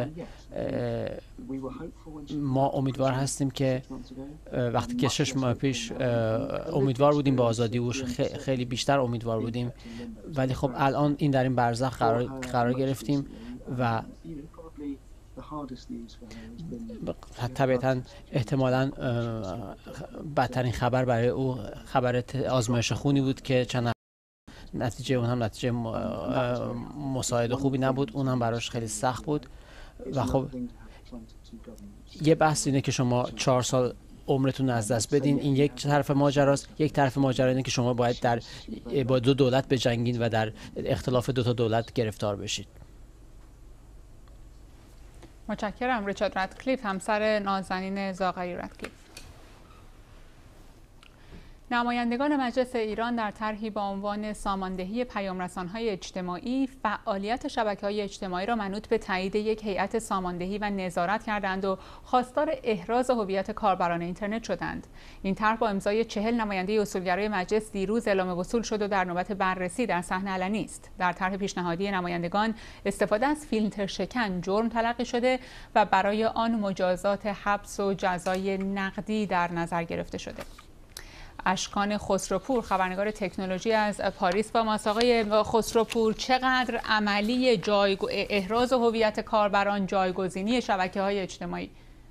Speaker 9: ما امیدوار هستیم که وقتی که 6 ماه پیش امیدوار بودیم به آزادی اوش، خیلی بیشتر امیدوار بودیم، ولی خب الان این در این برزخ قرار گرفتیم و طبیعتاً احتمالاً بدترین خبر برای او خبر آزمایش خونی بود که چند نتیجه اون هم نتیجه مساعد خوبی نبود، اون هم براش خیلی سخت بود. و خب یه بحث اینه که شما 4 سال عمرتون از دست بدین، این یک طرف ماجراست. یک طرف ماجرا اینه که شما باید با 2 دولت بجنگین و در اختلاف 2 تا دولت گرفتار بشید.
Speaker 2: متشکرم. ریچارد رادکلیف، همسر نازنین زاغری رادکلیف. نمایندگان مجلس ایران در طرحی با عنوان ساماندهی پیام‌رسان‌های اجتماعی فعالیت شبکه‌های اجتماعی را منوط به تایید یک هیئت ساماندهی و نظارت کردند و خواستار احراز هویت کاربران اینترنت شدند. این طرح با امضای 40 نماینده اصولگرای مجلس دیروز اعلام وصول شد و در نوبت بررسی در صحن علنی است. در طرح پیشنهادی نمایندگان استفاده از فیلتر شکن جرم تلقی شده و برای آن مجازات حبس و جزای نقدی در نظر گرفته شده. اشکان خسروپور، خبرنگار تکنولوژی از پاریس با ماست. آقای خسروپور، چقدر عملی احراز هویت کاربران، جایگزینی شبکه‌های اجتماعی؟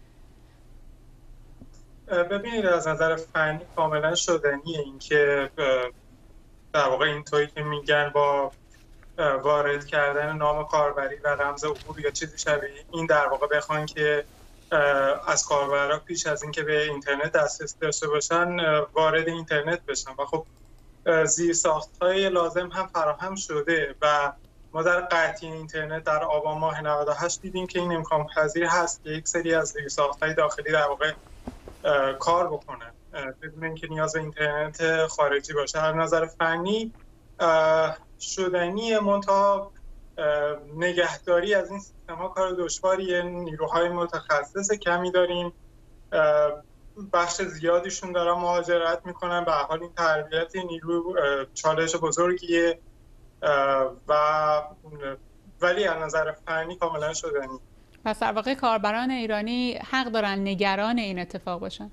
Speaker 10: ببینید، از نظر فنی کاملا شدنیه این که در واقع اینطوری که میگن با وارد کردن نام کاربری و رمز عبور یا چیزی شبیه این در واقع بخوان که از کاربرا پیش از اینکه به اینترنت دسترسی داشته باشن وارد اینترنت بشن. و خب زیرساخت‌های لازم هم فراهم شده و ما در قطعی اینترنت در آبان ماه 98 دیدیم که این امکان پذیر هست که یک سری از زیرساخت‌های داخلی در واقع کار بکنن بدون اینکه نیاز به اینترنت خارجی باشه. از نظر فنی شدنی، منتها نگهداری از این سیستم ها کار دشواریه. نیروهای متخصص کمی داریم، بخش زیادیشون دارن مهاجرت میکنن. به هر حال این تربیت نیرو چالش بزرگیه ولی از نظر فنی کاملا شدنی.
Speaker 2: پس در واقع کاربران ایرانی حق دارن نگران این اتفاق باشن.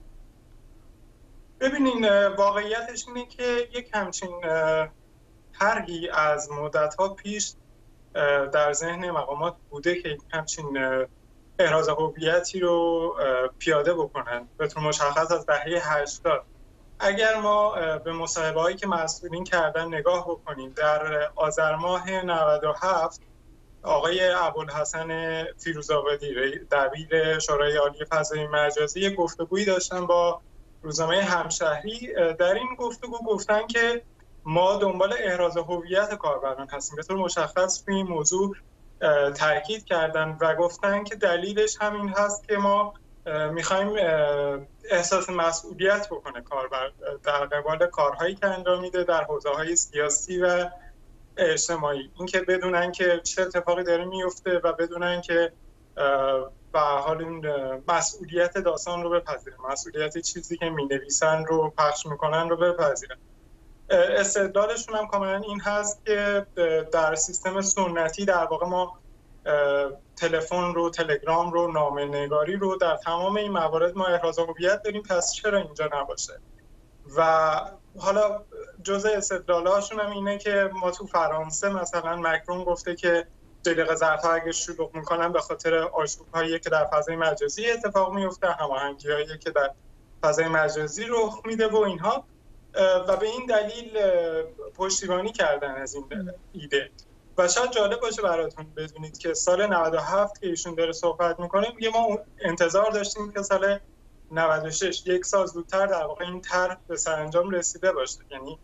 Speaker 10: ببینین، واقعیتش اینه که یک همچین طرحی از مدت‌ها پیش در ذهن مقامات بوده که همچین احراز هویتی رو پیاده بکنن به طور مشخص از دهه 80. اگر ما به مصاحبه‌هایی که مسئولین کردن نگاه بکنیم، در آذر ماه 97 آقای ابوالحسن فیروزآبادی دبیر شورای عالی فضای مجازی یک گفتگویی داشتن با روزنامه همشهری. در این گفتگو گفتن که ما دنبال احراز هویت کاربران هستیم. به طور مشخص روی این موضوع تاکید کردن و گفتن که دلیلش همین هست که ما میخوایم احساس مسئولیت بکنه کاربر در قبال کارهایی که انجام میده در حوزه‌های سیاسی و اجتماعی. اینکه بدونن که چه اتفاقی داره میفته و بدونن که به حال این مسئولیت داستان رو بپذیرن، مسئولیت چیزی که مینویسن رو پخش میکنن رو بپذیرن. استدلالشون هم کاملا این هست که در سیستم سنتی در واقع ما تلفن رو، تلگرام رو، نامه‌نگاری رو، در تمام این موارد ما احراز هویت داریم، پس چرا اینجا نباشه؟ و حالا جزء استدلالاشون هم اینه که ما تو فرانسه مثلا مکرون گفته که جلیقه زردها اگه شلوغ میکنن به خاطر آشوب‌هایی که در فضای مجازی اتفاق میفته، هماهنگی‌هایی که در فضای مجازی رخ میده و اینها، و به این دلیل پشتیبانی کردن از این ایده. و شاید جالب باشه براتون بدونید که سال 97 که ایشون داره صحبت میکنه میگه ما انتظار داشتیم که سال 96 یک سال زودتر در واقع این طرح به سرانجام رسیده باشه. یعنی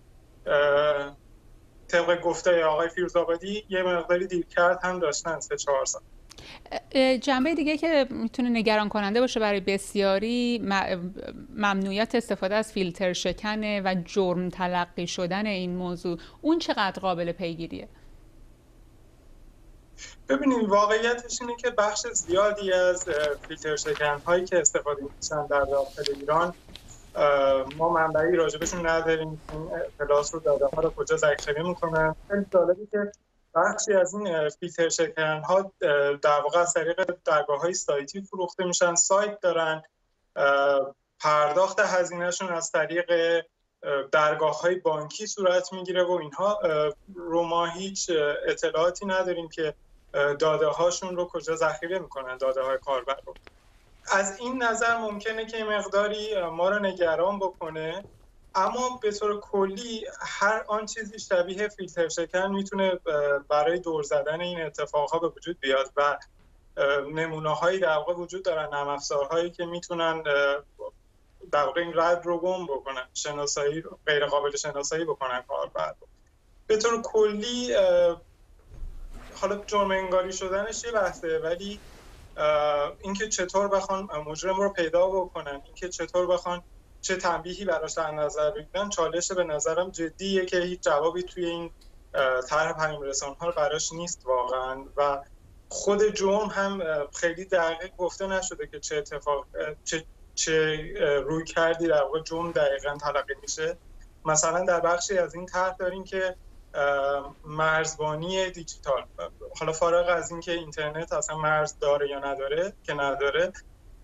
Speaker 10: طبق گفته آقای فیروزآبادی یه مقداری دیرکرد هم داشتن، 3-4 سال.
Speaker 2: جنبه دیگه که میتونه نگران کننده باشه برای بسیاری ممنوعیت استفاده از فیلتر شکنه و جرم تلقی شدن این موضوع. اون چقدر قابل پیگیریه؟
Speaker 10: ببینید واقعیتش اینه که بخش زیادی از فیلتر شکن‌هایی که استفاده می‌شن در داخل ایران ما منبعی راجبشون نداریم. این اطلاعات رو داده‌ها رو کجا ذخیره می‌کنن. خیلی جالبه که بخشی از این فیلتر شکن‌ها در واقع از طریق درگاه‌های سایتی فروخته میشن، سایت دارن، پرداخت هزینه‌شون از طریق درگاه‌های بانکی صورت میگیره و اینها رو ما هیچ اطلاعاتی نداریم که داده‌هاشون رو کجا ذخیره میکنن، داده‌های کاربر رو. از این نظر ممکنه که مقداری ما رو نگران بکنه، اما به طور کلی هر آن چیزی شبیه فیلتر شکن میتونه برای دور زدن این اتفاقها به وجود بیاد و نمونه‌هایی در واقع وجود دارن، نرم افزارهایی که میتونن در واقع این رد رو گم بکنن، شناسایی غیر قابل شناسایی بکنن کاربر رو. به طور کلی حالا جرم انگاری شدنش یه بحثه، ولی اینکه چطور بخوان مجرم رو پیدا بکنن، اینکه چطور بخوان چه تنبیهی براش در نظر بگیرن، چالش به نظرم جدیه که هیچ جوابی توی این طرح پیام رسانه‌ها براش نیست واقعا و خود جرم هم خیلی دقیق گفته نشده که چه اتفاق چه روی کردی در واقع جرم دقیقاً تلقی میشه. مثلا در بخشی از این طرح داریم که مرزبانی دیجیتال، حالا فارغ از اینکه اینترنت اصلا مرز داره یا نداره که نداره،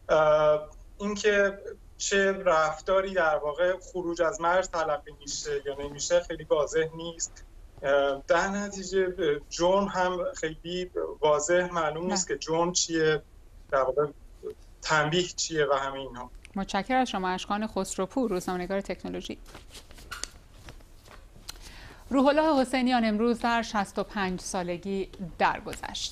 Speaker 10: اینکه چه رفتاری در واقع خروج از مرز تلقی میشه یا نمیشه خیلی واضح نیست. در نتیجه جرم هم خیلی واضح معلوم نیست که جرم چیه، در واقع تنبیه چیه و همه اینها.
Speaker 2: متشکرم از شما. اشکان خسروپور، روزنامه‌نگار تکنولوژی. روح الله حسینیان امروز در 65 سالگی درگذشت.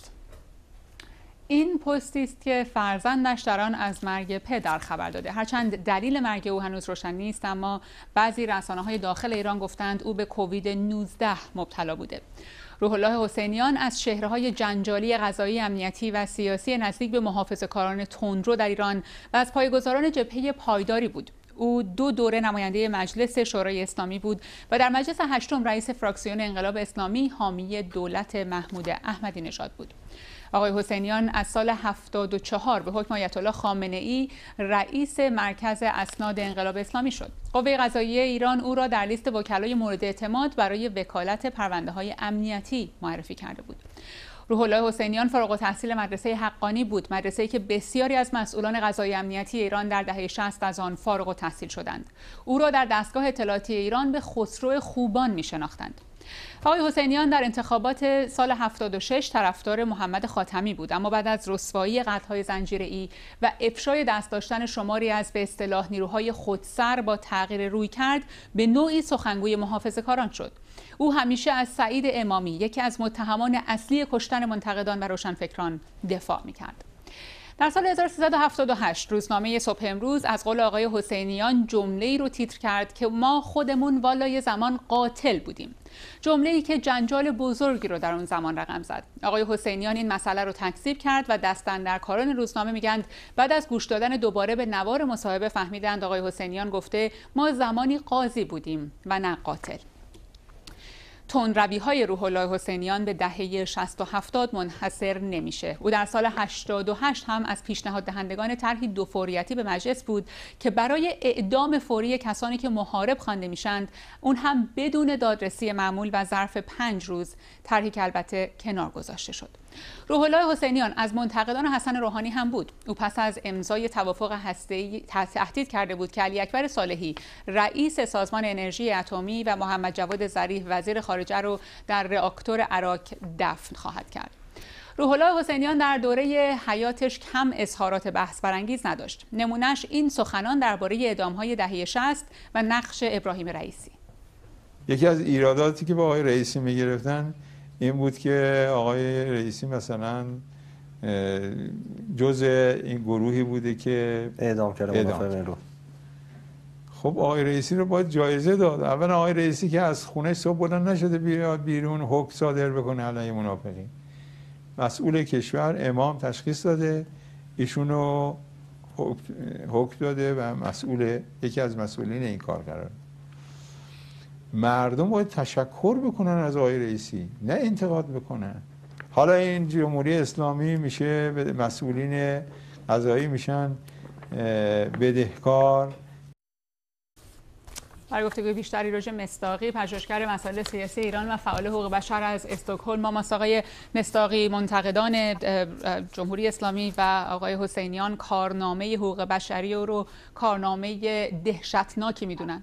Speaker 2: این پستی است که فرزندش در آن از مرگ پدر خبر داده. هرچند دلیل مرگ او هنوز روشن نیست، اما بعضی رسانه‌های داخل ایران گفتند او به کووید 19 مبتلا بوده. روح الله حسینیان از چهره‌های جنجالی قضایی، امنیتی و سیاسی نزدیک به محافظه‌کاران تندرو در ایران و از پایه‌گذاران جبهه پایداری بود. او 2 دوره نماینده مجلس شورای اسلامی بود و در مجلس 8 رئیس فراکسیون انقلاب اسلامی حامی دولت محمود احمدی نژاد بود. آقای حسینیان از سال 74 به حکم آیت الله خامنه‌ای رئیس مرکز اسناد انقلاب اسلامی شد. قوه قضاییه ایران او را در لیست وکلای مورد اعتماد برای وکالت پرونده‌های امنیتی معرفی کرده بود. روح الله حسینیان فارغ التحصیل مدرسه حقانی بود، مدرسه‌ای که بسیاری از مسئولان قضایی امنیتی ایران در دهه 60 از آن فارغ التحصیل شدند. او را در دستگاه اطلاعاتی ایران به خسرو خوبان می‌شناختند. آقای حسینیان در انتخابات سال 76 طرفدار محمد خاتمی بود، اما بعد از رسوایی قتل‌های زنجیره‌ای و افشای دست داشتن شماری از به اصطلاح نیروهای خودسر با تغییر رویکرد به نوعی سخنگوی محافظه‌کاران شد. او همیشه از سعید امامی، یکی از متهمان اصلی کشتن منتقدان و روشنفکران، دفاع می‌کرد. در سال 1378 روزنامه صبح امروز از قول آقای حسینیان جمله‌ای رو تیتر کرد که ما خودمون والای زمان قاتل بودیم. جمله‌ای که جنجال بزرگی رو در اون زمان رقم زد. آقای حسینیان این مسئله رو تکذیب کرد و دستاندرکاران روزنامه میگند بعد از گوش دادن دوباره به نوار مصاحبه فهمیدند آقای حسینیان گفته ما زمانی قاضی بودیم و نه قاتل. تندروی‌های روح الله حسینیان به دهه 60 و 70 منحصر نمیشه. او در سال 88 هم از پیشنهاد دهندگان طرحی 2 فوریتی به مجلس بود که برای اعدام فوری کسانی که محارب خوانده میشند، اون هم بدون دادرسی معمول و ظرف 5 روز، طرحی که البته کنار گذاشته شد. روح الله حسینیان از منتقدان حسن روحانی هم بود. او پس از امضای توافق هسته‌ای تهدید کرده بود که علی اکبر صالحی رئیس سازمان انرژی اتمی و محمد جواد ظریف وزیر خارجه رو در راکتور عراق دفن خواهد کرد. روح الله حسینیان در دوره حیاتش کم اظهارات بحث برانگیز نداشت. نمونهش این سخنان درباره اعدام‌های دهه 60 و نقش ابراهیم رئیسی.
Speaker 3: یکی از ایراداتی که با آقای رئیسی می‌گرفتن این بود که آقای رئیسی مثلا جزء این گروهی بوده که
Speaker 11: اعدام کرده.
Speaker 3: خب آقای رئیسی رو باید جایزه داد. اول آقای رئیسی که از خونه صبح بلند نشده بیاد بیرون حکم صادر بکنه علیه منافقین. مسئول کشور امام تشخیص داده، ایشونو حکم داده و مسئول یکی از مسئولین این کار قرار. مردم باید تشکر بکنن از آقای رئیسی، نه انتقاد بکنن. حالا این جمهوری اسلامی میشه مسئولین قضایی میشن بدهکار.
Speaker 2: برای گفتگوی بیشتری راجع مصداقی، پژوهشگر مسائل سیاسی ایران و فعال حقوق بشر از استکهلم، ما آقای مصداقی منتقدان جمهوری اسلامی و آقای حسینیان کارنامه حقوق بشری رو کارنامه دهشتناکی میدونن.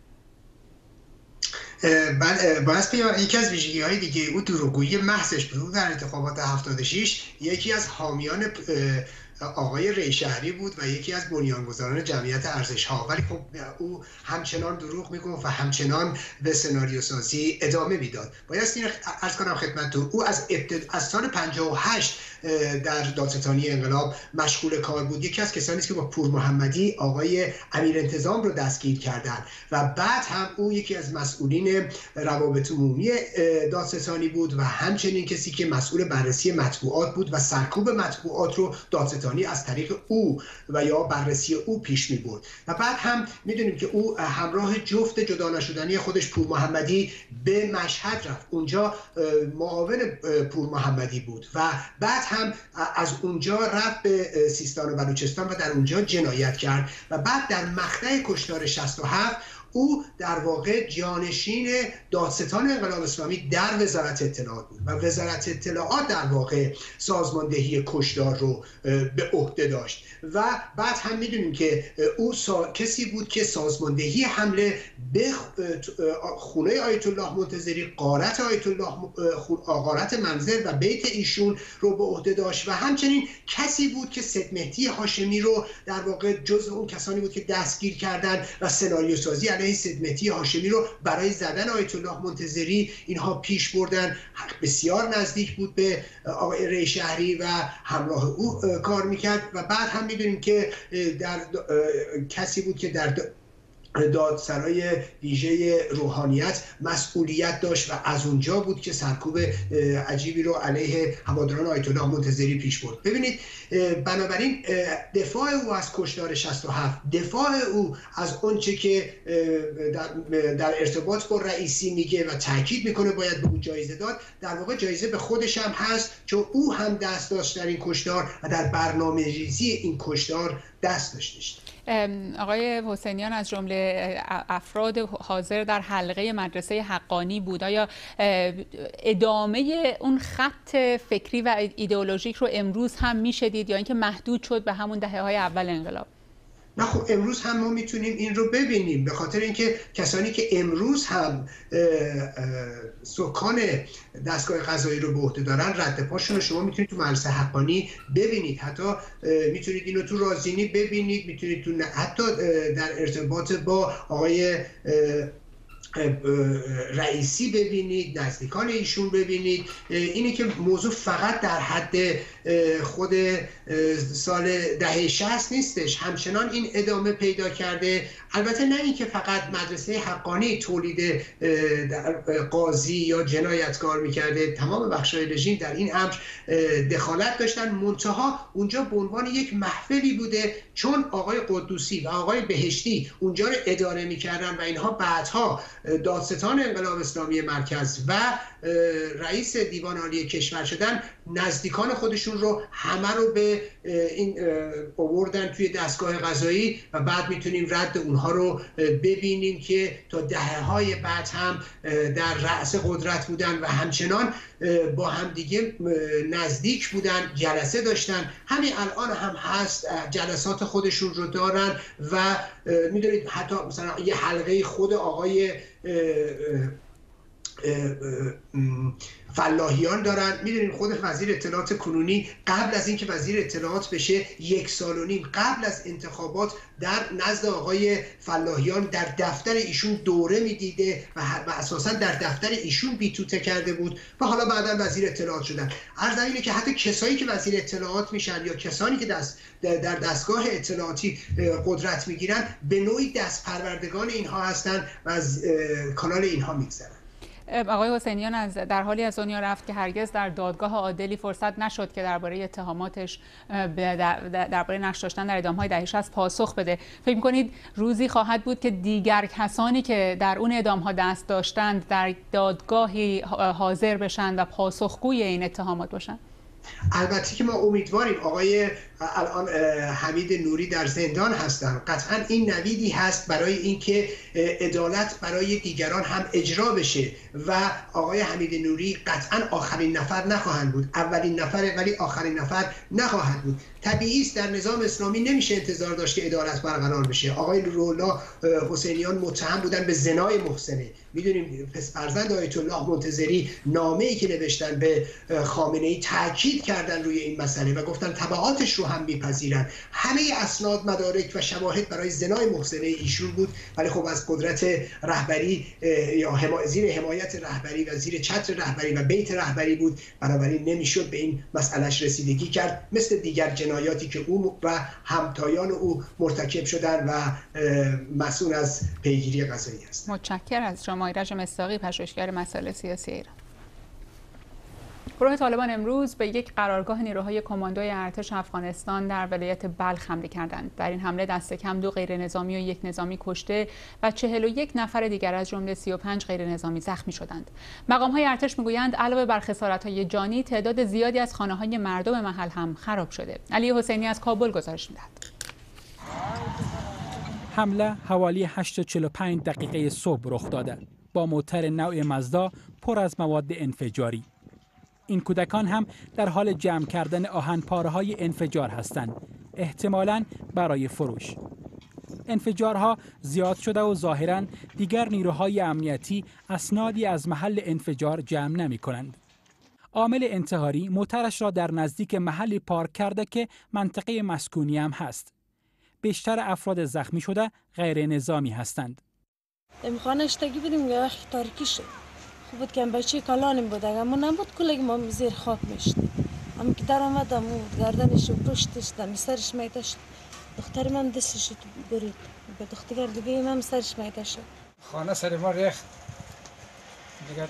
Speaker 11: باید یکی از ویژگی‌های دیگه او دروغگویی محضش بود. در انتخابات 76 یکی از حامیان آقای ریشهری بود و یکی از بنیانگذاران جمعیت ارزش‌ها، ولی خب او همچنان دروغ میگفت و همچنان به سناریو سازی ادامه میداد. باید این عرض کنم خدمتتون او از سال 58 در دادستانی انقلاب مشغول کار بود. یکی از کسانی است که با پور محمدی آقای امیر انتظام رو دستگیر کردند و بعد هم او یکی از مسئولین روابط عمومی دادستانی بود و همچنین کسی که مسئول بررسی مطبوعات بود و سرکوب مطبوعات رو دادستانی از طریق او و یا بررسی او پیش می برد. و بعد هم میدونیم که او همراه جفت جدا نشدنی خودش پور محمدی به مشهد رفت، اونجا معاون پور محمدی بود و بعد هم از اونجا رفت به سیستان و بلوچستان و در اونجا جنایت کرد و بعد در مقطع کشتار 67 او در واقع جانشین دادستان انقلاب اسلامی در وزارت اطلاعات بود و وزارت اطلاعات در واقع سازماندهی کشتار رو به عهده داشت و بعد هم میدونیم که او کسی بود که سازماندهی حمله به خونه آیت الله منتظری، غارت آیت الله، غارت منزل و بیت ایشون رو به عهده داشت و همچنین کسی بود که سید مهدی هاشمی رو در واقع جزء اون کسانی بود که دستگیر کردن و سناریو سازی علیه سید مهدی هاشمی رو برای زدن آیت الله منتظری اینها پیش بردن. بسیار نزدیک بود به آقای ریشهری و همراه او کار میکرد و بعد هم میدونیم که در کسی بود که در دادسرای ویژه روحانیت مسئولیت داشت و از اونجا بود که سرکوب عجیبی رو علیه هواداران آیت الله منتظری پیش برد. ببینید بنابراین دفاع او از کشتار 67، دفاع او از اونچه که در ارتباط با رئیسی میگه و تاکید میکنه باید به او جایزه داد، در واقع جایزه به خودش هم هست چون او هم دست داشت در این کشتار و در برنامه‌ریزی این کشتار دست داشت.
Speaker 2: آقای حسینیان از جمله افراد حاضر در حلقه مدرسه حقانی بود. آیا ادامه اون خط فکری و ایدئولوژیک رو امروز هم میشه دید یا اینکه محدود شد به همون دهه‌های اول انقلاب؟
Speaker 11: نه خب امروز هم ما میتونیم این رو ببینیم، به خاطر اینکه کسانی که امروز هم سکان دستگاه قضایی رو به عهده دارن رد پاشون رو شما میتونید تو مدرسه حقانی ببینید، حتی میتونید اینو تو رازینی ببینید، میتونید تو حتی در ارتباط با آقای رئیسی ببینید، نزدیکان ایشون ببینید. اینه که موضوع فقط در حد خود سال دهه 60 نیستش، همچنان این ادامه پیدا کرده. البته نه اینکه فقط مدرسه حقانی تولید قاضی یا جنایتکار میکرده، تمام بخش‌های رژیم در این امر دخالت داشتن، منتها اونجا به عنوان یک محفلی بوده چون آقای قدوسی و آقای بهشتی اونجا رو اداره میکردن و اینها بعدها دادستان انقلاب اسلامی مرکز و رئیس دیوان عالی کشور شدن، نزدیکان خودشون رو همه رو به این آوردن توی دستگاه قضایی و بعد میتونیم رد اونها رو ببینیم که تا دهه‌های بعد هم در رأس قدرت بودن و همچنان با همدیگه نزدیک بودن، جلسه داشتن. همین الان هم هست، جلسات خودشون رو دارن و میدونید حتی مثلا یه حلقه خود آقای فلاحیان دارن. میدونیم خود وزیر اطلاعات کنونی قبل از اینکه وزیر اطلاعات بشه 1.5 سال قبل از انتخابات در نزد آقای فلاحیان در دفتر ایشون دوره میدیده و اساسا در دفتر ایشون بیتوته کرده بود و حالا بعدا وزیر اطلاعات شدن. عرض اینه که حتی کسایی که وزیر اطلاعات میشن یا کسانی که در دستگاه اطلاعاتی قدرت میگیرن به نوعی دست پروردگان اینها هستن و از کانال اینها میگذرن.
Speaker 2: آقای حسینیان در حالی از دنیا رفت که هرگز در دادگاه عادلی فرصت نشد که درباره اتهاماتش درباره نقش داشتن در اعدام‌های دهه 60 پاسخ بده. فکر می‌کنید روزی خواهد بود که دیگر کسانی که در اون اعدام‌ها دست داشتند در دادگاهی حاضر بشن و پاسخگوی این اتهامات باشن؟
Speaker 11: البته که ما امیدواریم. آقای الان حمید نوری در زندان هستن، قطعا این نویدی هست برای اینکه عدالت برای دیگران هم اجرا بشه و آقای حمید نوری قطعا آخرین نفر نخواهند بود، اولین نفره ولی آخرین نفر نخواهد بود. طبیعی است در نظام اسلامی نمیشه انتظار داشت که عدالت برقرار بشه. آقای نورالله حسینیان متهم بودن به زنای محسنه. میدونیم فرزند آیت الله منتظری نامه‌ای که نوشتن به خامنه‌ای تاکید کردن روی این مسئله و گفتن تبعاتش رو هم میپذیرن. همه اسناد، مدارک و شواهد برای زنای محسنه ایشون بود، ولی خب از قدرت رهبری یا زیر حمایت رهبری و زیر چتر رهبری و بیت رهبری بود، بنابراین نمیشد به این مسئلهش رسیدگی کرد، مثل دیگر جنایاتی که او و همتایان او مرتکب شدن و مسئول از پیگیری قضایی است.
Speaker 2: متشکرم از شما. ایرج مصداقی، پژوهشگر مسائل سیاسی ایران. گروه طالبان امروز به یک قرارگاه نیروهای کماندوی ارتش افغانستان در ولایت بلخ حمله کردند. در این حمله دست کم 2 غیر نظامی و 1 نظامی کشته و 41 نفر دیگر از جمله 35 غیر نظامی زخمی شدند. مقام‌های ارتش میگویند علاوه بر خسارت‌های جانی، تعداد زیادی از خانه‌های مردم محل هم خراب شده. علی حسینی از کابل گزارش می‌دهد.
Speaker 12: حمله حوالی 8:45 دقیقه صبح رخ داده با موتر نوع مزدا پر از مواد انفجاری. این کودکان هم در حال جمع کردن آهن‌پاره‌های انفجار هستند، احتمالاً برای فروش. انفجارها زیاد شده و ظاهراً دیگر نیروهای امنیتی اسنادی از محل انفجار جمع نمی‌کنند. عامل انتحاری موترش را در نزدیک محلی پارک کرده که منطقه مسکونی هم هست. بیشتر افراد زخمی شده غیر نظامی هستند.
Speaker 13: خانه اشتگی بودیم یه وقت تاریکی شد. خوب بود که بچه کلانیم بود، اگر ما نبود کلگ ما زیر خاک میشد. اما که در آمدم و گردنش و پشتش دم سرش میده شد. دخترم هم دستش برید. به دختر دیگه هم سرش میده شد.
Speaker 14: خانه سر ما ریخت. دیگر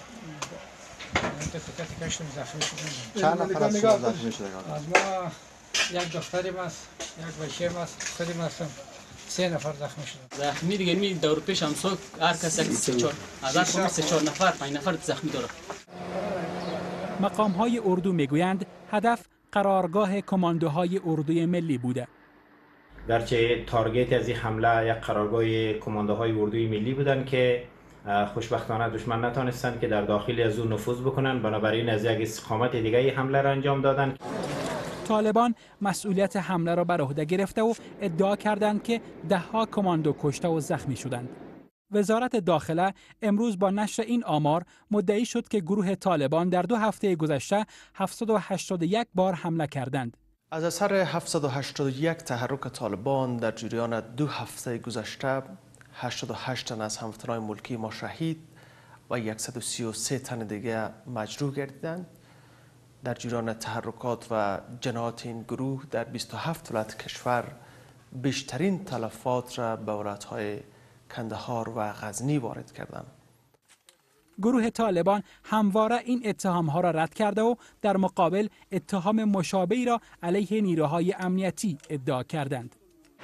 Speaker 14: تکه کشتم زخمی شدیم.
Speaker 15: چند نفر از شما زخمی شده؟
Speaker 14: از ما یک دختریم است، یک بچه‌م است، خودم هستم. 3 نفر زخمی شدن.
Speaker 16: زخمی دیگه می دور پیش هم سو هر کس یک 3-4 از هر 3-4 نفر 5 نفر زخمی داره.
Speaker 12: مقام‌های اردو میگویند هدف قرارگاه کماندوهای اردوی ملی بوده.
Speaker 17: گرچه تارگت از این حمله یک قرارگاه کماندوهای اردوی ملی بودند که خوشبختانه دشمن نتانستند که در داخل از اون نفوذ بکنند، بنابراین از یک استقامت دیگه حمله را انجام دادند.
Speaker 12: طالبان مسئولیت حمله را بر عهده گرفته و ادعا کردند که 10 کماندو کشته و زخمی شدند. وزارت داخله امروز با نشر این آمار مدعی شد که گروه طالبان در 2 هفته گذشته 781 بار حمله کردند.
Speaker 15: از اثر 781 تحرک طالبان در جریان 2 هفته گذشته 88 تن از هموطنان ملکی ما شهید و 133 تن دیگر مجروح گردیدند. در جریان تحرکات و جنایات این گروه در 27 ولایت کشور بیشترین تلفات را به ولایت‌های کندهار و غزنی وارد کردند.
Speaker 12: گروه طالبان همواره این اتهام‌ها را رد کرده و در مقابل اتهام مشابهی را علیه نیروهای امنیتی ادعا کردند.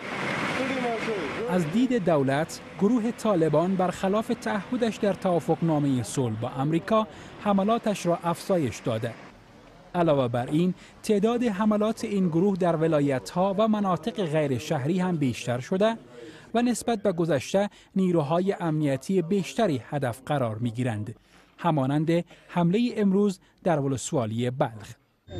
Speaker 12: از دید دولت، گروه طالبان برخلاف تعهدش در توافقنامه صلح با آمریکا حملاتش را افزایش داده. علاوه بر این، تعداد حملات این گروه در ولایت‌ها و مناطق غیر شهری هم بیشتر شده و نسبت به گذشته نیروهای امنیتی بیشتری هدف قرار می‌گیرند، همانند حمله امروز در ولسوالی بلخ.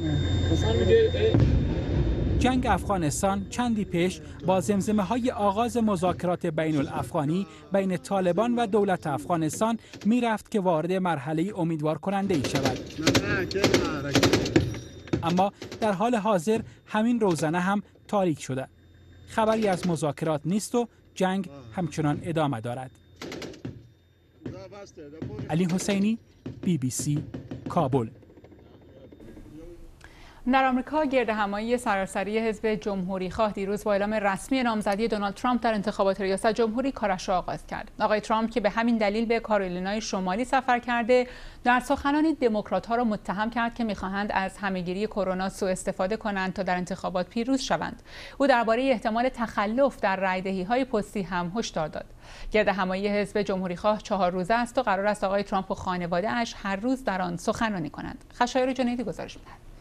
Speaker 12: جنگ افغانستان چندی پیش با زمزمه‌های آغاز مذاکرات بین الافغانی بین طالبان و دولت افغانستان می‌رفت که وارد مرحله امیدوار کننده‌ای شود. اما در حال حاضر همین روزنه هم تاریک شده. خبری از مذاکرات نیست و جنگ همچنان ادامه دارد. علی حسینی، BBC، کابل.
Speaker 2: در آمریکا گردهمایی سراسری حزب جمهوریخواه دیروز با اعلام رسمی نامزدی دونالد ترامپ در انتخابات ریاست جمهوری کارش را آغاز کرد. آقای ترامپ که به همین دلیل به کارولینای شمالی سفر کرده، در سخنانی دموکرات‌ها را متهم کرد که می‌خواهند از همه‌گیری کرونا سوء استفاده کنند تا در انتخابات پیروز شوند. او درباره احتمال تخلف در رایدهی‌های پستی هم هشدار داد. گردهمایی حزب جمهوریخواه 4 روزه است و قرار است آقای ترامپ و خانواده‌اش هر روز در آن سخنرانی کنند. خشایار جنیدی گزارش می‌دهد.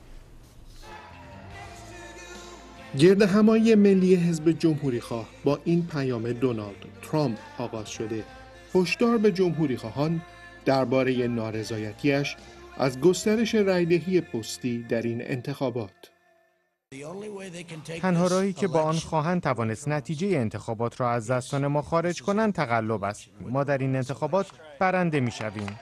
Speaker 18: گردهمایی ملی حزب جمهوریخواه با این پیام دونالد ترامپ آغاز شده: هشدار به جمهوریخواهان درباره نارضایتی‌اش از گسترش رایدهی پستی در این انتخابات.
Speaker 19: تنها راهی که با آن خواهند توانست نتیجه انتخابات را از دستان ما خارج کنند تقلب است. ما در این انتخابات برنده می‌شویم.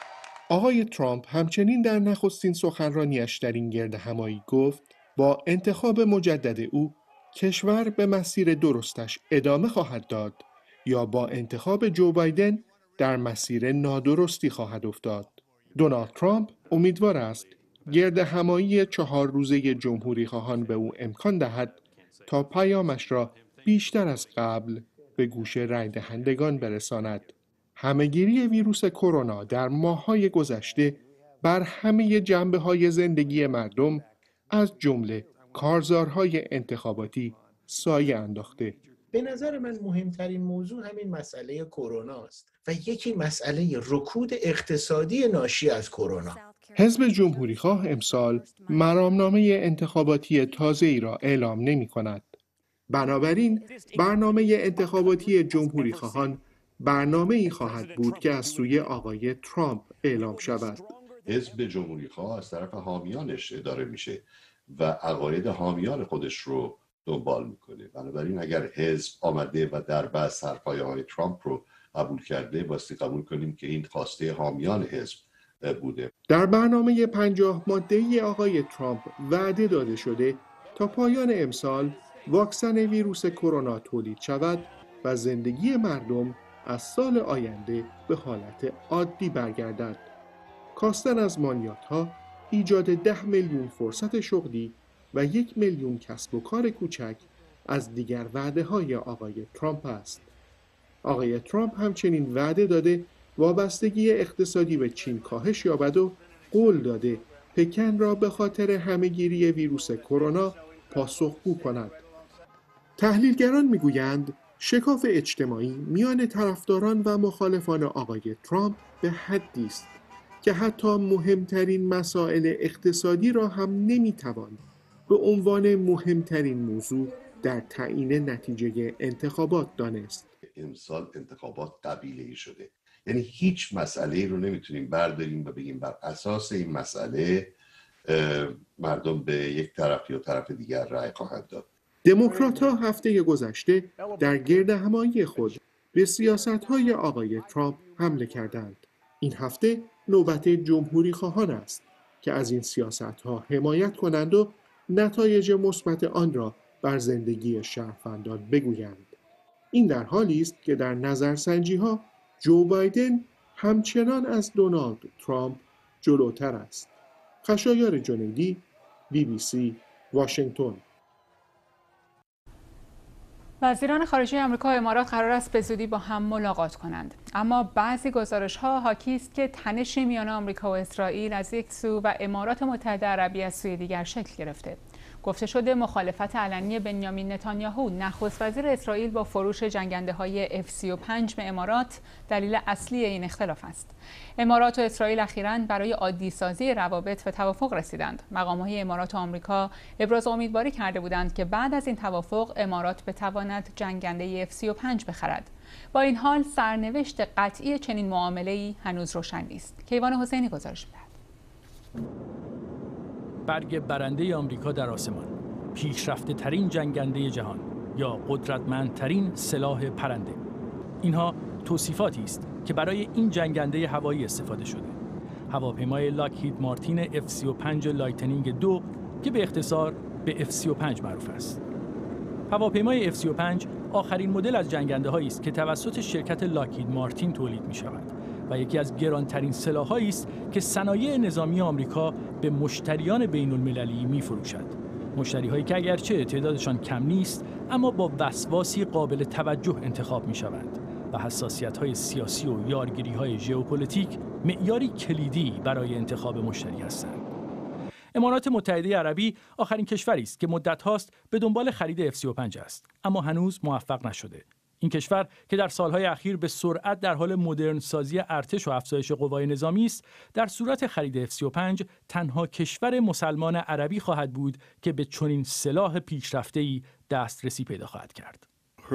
Speaker 18: آقای ترامپ همچنین در نخستین سخنرانیش در این گردهمایی گفت با انتخاب مجدد او کشور به مسیر درستش ادامه خواهد داد یا با انتخاب جو بایدن در مسیر نادرستی خواهد افتاد. دونالد ترامپ امیدوار است گردهمایی 4 روزه جمهوریخواهان به او امکان دهد تا پیامش را بیشتر از قبل به گوش رای دهندگان برساند. همه‌گیری ویروس کرونا در ماه‌های گذشته بر همه جنبه‌های زندگی مردم از جمله کارزارهای انتخاباتی سایه انداخته.
Speaker 20: به نظر من مهمترین موضوع همین مسئله کرونا است و یکی مسئله رکود اقتصادی ناشی از کرونا.
Speaker 18: حزب جمهوریخواه امسال مرامنامه انتخاباتی تازه‌ای را اعلام نمی‌کند. بنابراین برنامه انتخاباتی جمهوریخواهان برنامه‌ای خواهد بود که از سوی آقای ترامپ اعلام شود.
Speaker 21: حزب جمهوریخواه از طرف حامیانش اداره میشه و عقاید حامیان خودش رو دنبال میکنه. بنابراین اگر حزب آمده و در بحث حرفای آقای ترامپ رو قبول کرده، باستی قبول کنیم که این خواسته حامیان حزب بوده.
Speaker 18: در برنامه 50 ماده‌ای آقای ترامپ وعده داده شده تا پایان امسال واکسن ویروس کرونا تولید شود و زندگی مردم از سال آینده به حالت عادی برگردد. کاستن از مالیات‌ها، ایجاد 10 میلیون فرصت شغلی و 1 میلیون کسب و کار کوچک از دیگر وعده‌های آقای ترامپ است. آقای ترامپ همچنین وعده داده وابستگی اقتصادی به چین کاهش یابد و قول داده پکن را به خاطر همه‌گیری ویروس کرونا پاسخگو کند. تحلیلگران می‌گویند شکاف اجتماعی میان طرفداران و مخالفان آقای ترامپ به حدی است که حتی مهمترین مسائل اقتصادی را هم نمیتوان به عنوان مهمترین موضوع در تعیین نتیجه انتخابات دانست.
Speaker 21: امسال انتخابات قبیله‌ای شده، یعنی هیچ مسئله رو نمیتونیم برداریم و بگیم بر اساس این مسئله مردم به یک طرف یا طرف دیگر رأی خواهند داد.
Speaker 18: دموکرات‌ها هفته گذشته در گردهمایی خود به سیاست‌های آقای ترامپ حمله کردند. این هفته نوبت جمهوریخواهان است که از این سیاست‌ها حمایت کنند و نتایج مثبت آن را بر زندگی شهروندان بگویند. این در حالی است که در نظرسنجی‌ها جو بایدن همچنان از دونالد ترامپ جلوتر است. خشایار جنیدی، BBC، واشنگتن.
Speaker 2: وزیران خارجه آمریکا و امارات قرار است به زودی با هم ملاقات کنند، اما بعضی گزارش‌ها حاکی است که تنشی میان آمریکا و اسرائیل از یک سو و امارات متحده عربی از سوی دیگر شکل گرفته. گفته شده مخالفت علنی بنیامین نتانیاهو نخست وزیر اسرائیل با فروش جنگنده‌های F-35 به امارات دلیل اصلی این اختلاف است. امارات و اسرائیل اخیراً برای عادی سازی روابط به توافق رسیدند. مقام‌های امارات و آمریکا ابراز امیدواری کرده بودند که بعد از این توافق امارات بتواند جنگنده F-35 بخرد. با این حال سرنوشت قطعی چنین معامله‌ای هنوز روشن نیست. کیوان حسینی گزارش می‌دهد.
Speaker 12: برگ برنده آمریکا در آسمان، پیشرفته ترین جنگنده جهان یا قدرتمندترین سلاح پرنده. اینها توصیفاتی است که برای این جنگنده هوایی استفاده شده. هواپیمای لاکهید مارتین F-35 لایتنینگ 2 که به اختصار به F-35 معروف است. هواپیمای F-35 آخرین مدل از جنگنده‌هایی است که توسط شرکت لاکهید مارتین تولید می‌شود و یکی از گرانترین سلاح‌هایی است که صنایع نظامی آمریکا به مشتریان بین‌المللی می‌فروشد. مشتری‌هایی که اگرچه تعدادشان کم نیست، اما با وسواسی قابل توجه انتخاب می‌شوند و حساسیت‌های سیاسی و یارگیری‌های ژئوپلیتیک معیاری کلیدی برای انتخاب مشتری هستند. امارات متحده عربی آخرین کشوری است که مدت هاست به دنبال خرید F-35 است، اما هنوز موفق نشده. این کشور که در سالهای اخیر به سرعت در حال مدرن سازی ارتش و افزایش قوای نظامی است، در صورت خرید F-35 تنها کشور مسلمان عربی خواهد بود که به چنین سلاح پیشرفته‌ای دسترسی پیدا خواهد کرد.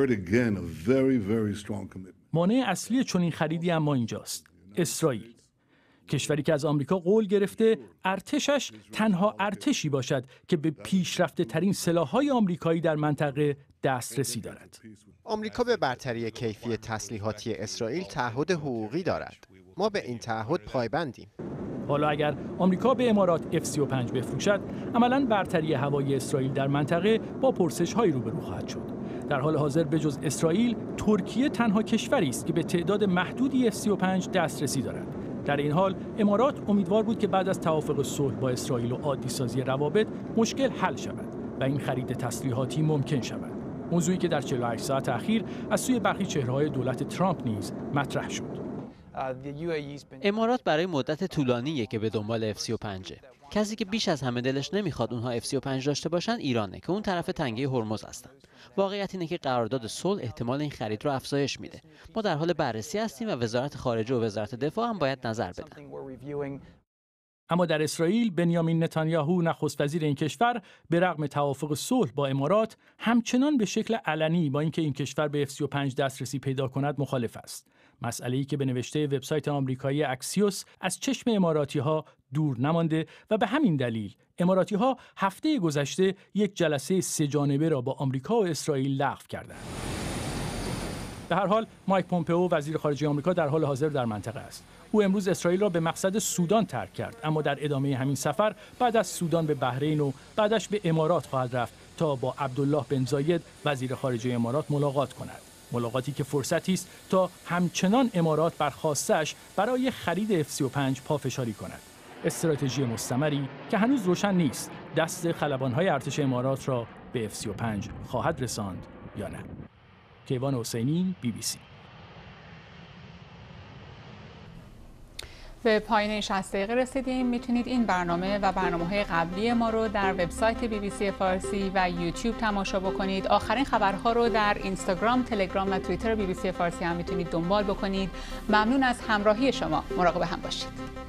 Speaker 12: مانع اصلی چنین خریدی اما اینجاست: اسرائیل. کشوری که از آمریکا قول گرفته ارتشش تنها ارتشی باشد که به پیشرفته ترین سلاح‌های آمریکایی در منطقه دسترسی دارد.
Speaker 5: آمریکا به برتری کیفی تسلیحاتی اسرائیل تعهد حقوقی دارد. ما به این تعهد پایبندیم.
Speaker 12: حالا اگر آمریکا به امارات F-35 بفروشد، عملاً برتری هوایی اسرائیل در منطقه با پرسش‌هایی روبرو خواهد شد. در حال حاضر بجز اسرائیل، ترکیه تنها کشوری است که به تعداد محدودی F-35 دسترسی دارد. در این حال امارات امیدوار بود که بعد از توافق صلح با اسرائیل و عادی سازی روابط مشکل حل شود و این خرید تسلیحاتی ممکن شود. موضوعی که در 48 ساعت اخیر از سوی برخی چهره‌های دولت ترامپ نیز مطرح شد.
Speaker 9: امارات برای مدت طولانیه که به دنبال F-35. کسی که بیش از همه دلش نمیخواد اونها F-35 داشته باشن ایرانه که اون طرف تنگه هرمز هستن. واقعیت اینه که قرارداد صلح احتمال این خرید رو افزایش میده. ما در حال بررسی هستیم و وزارت خارجه و وزارت دفاع هم باید نظر بدن.
Speaker 12: اما در اسرائیل بنیامین نتانیاهو نخست وزیر این کشور به رغم توافق صلح با امارات همچنان به شکل علنی با اینکه این کشور به F-35 دسترسی پیدا کند مخالف است. مسئله‌ای که به نوشته وبسایت آمریکایی اکسیوس از چشم اماراتی‌ها دور نمانده و به همین دلیل اماراتی‌ها هفته گذشته یک جلسه سه‌جانبه را با آمریکا و اسرائیل لغو کردند. به هر حال مایک پومپئو وزیر خارجه آمریکا در حال حاضر در منطقه است. او امروز اسرائیل را به مقصد سودان ترک کرد، اما در ادامه همین سفر بعد از سودان به بحرین و بعدش به امارات خواهد رفت تا با عبدالله بن زاید وزیر خارجه امارات ملاقات کند. ملاقاتی که فرصتی است تا همچنان امارات بر خواسته‌اش برای خرید F-35 پافشاری کند. استراتژی مستمری که هنوز روشن نیست دست خلبان‌های ارتش امارات را به F-35 خواهد رساند یا نه. کیوان حسینی، BBC.
Speaker 2: به پایان 60 دقیقه رسیدیم. میتونید این برنامه و برنامه‌های قبلی ما رو در وبسایت BBC فارسی و یوتیوب تماشا بکنید. آخرین خبرها رو در اینستاگرام، تلگرام و توییتر BBC فارسی هم میتونید دنبال بکنید. ممنون از همراهی شما. مراقب هم باشید.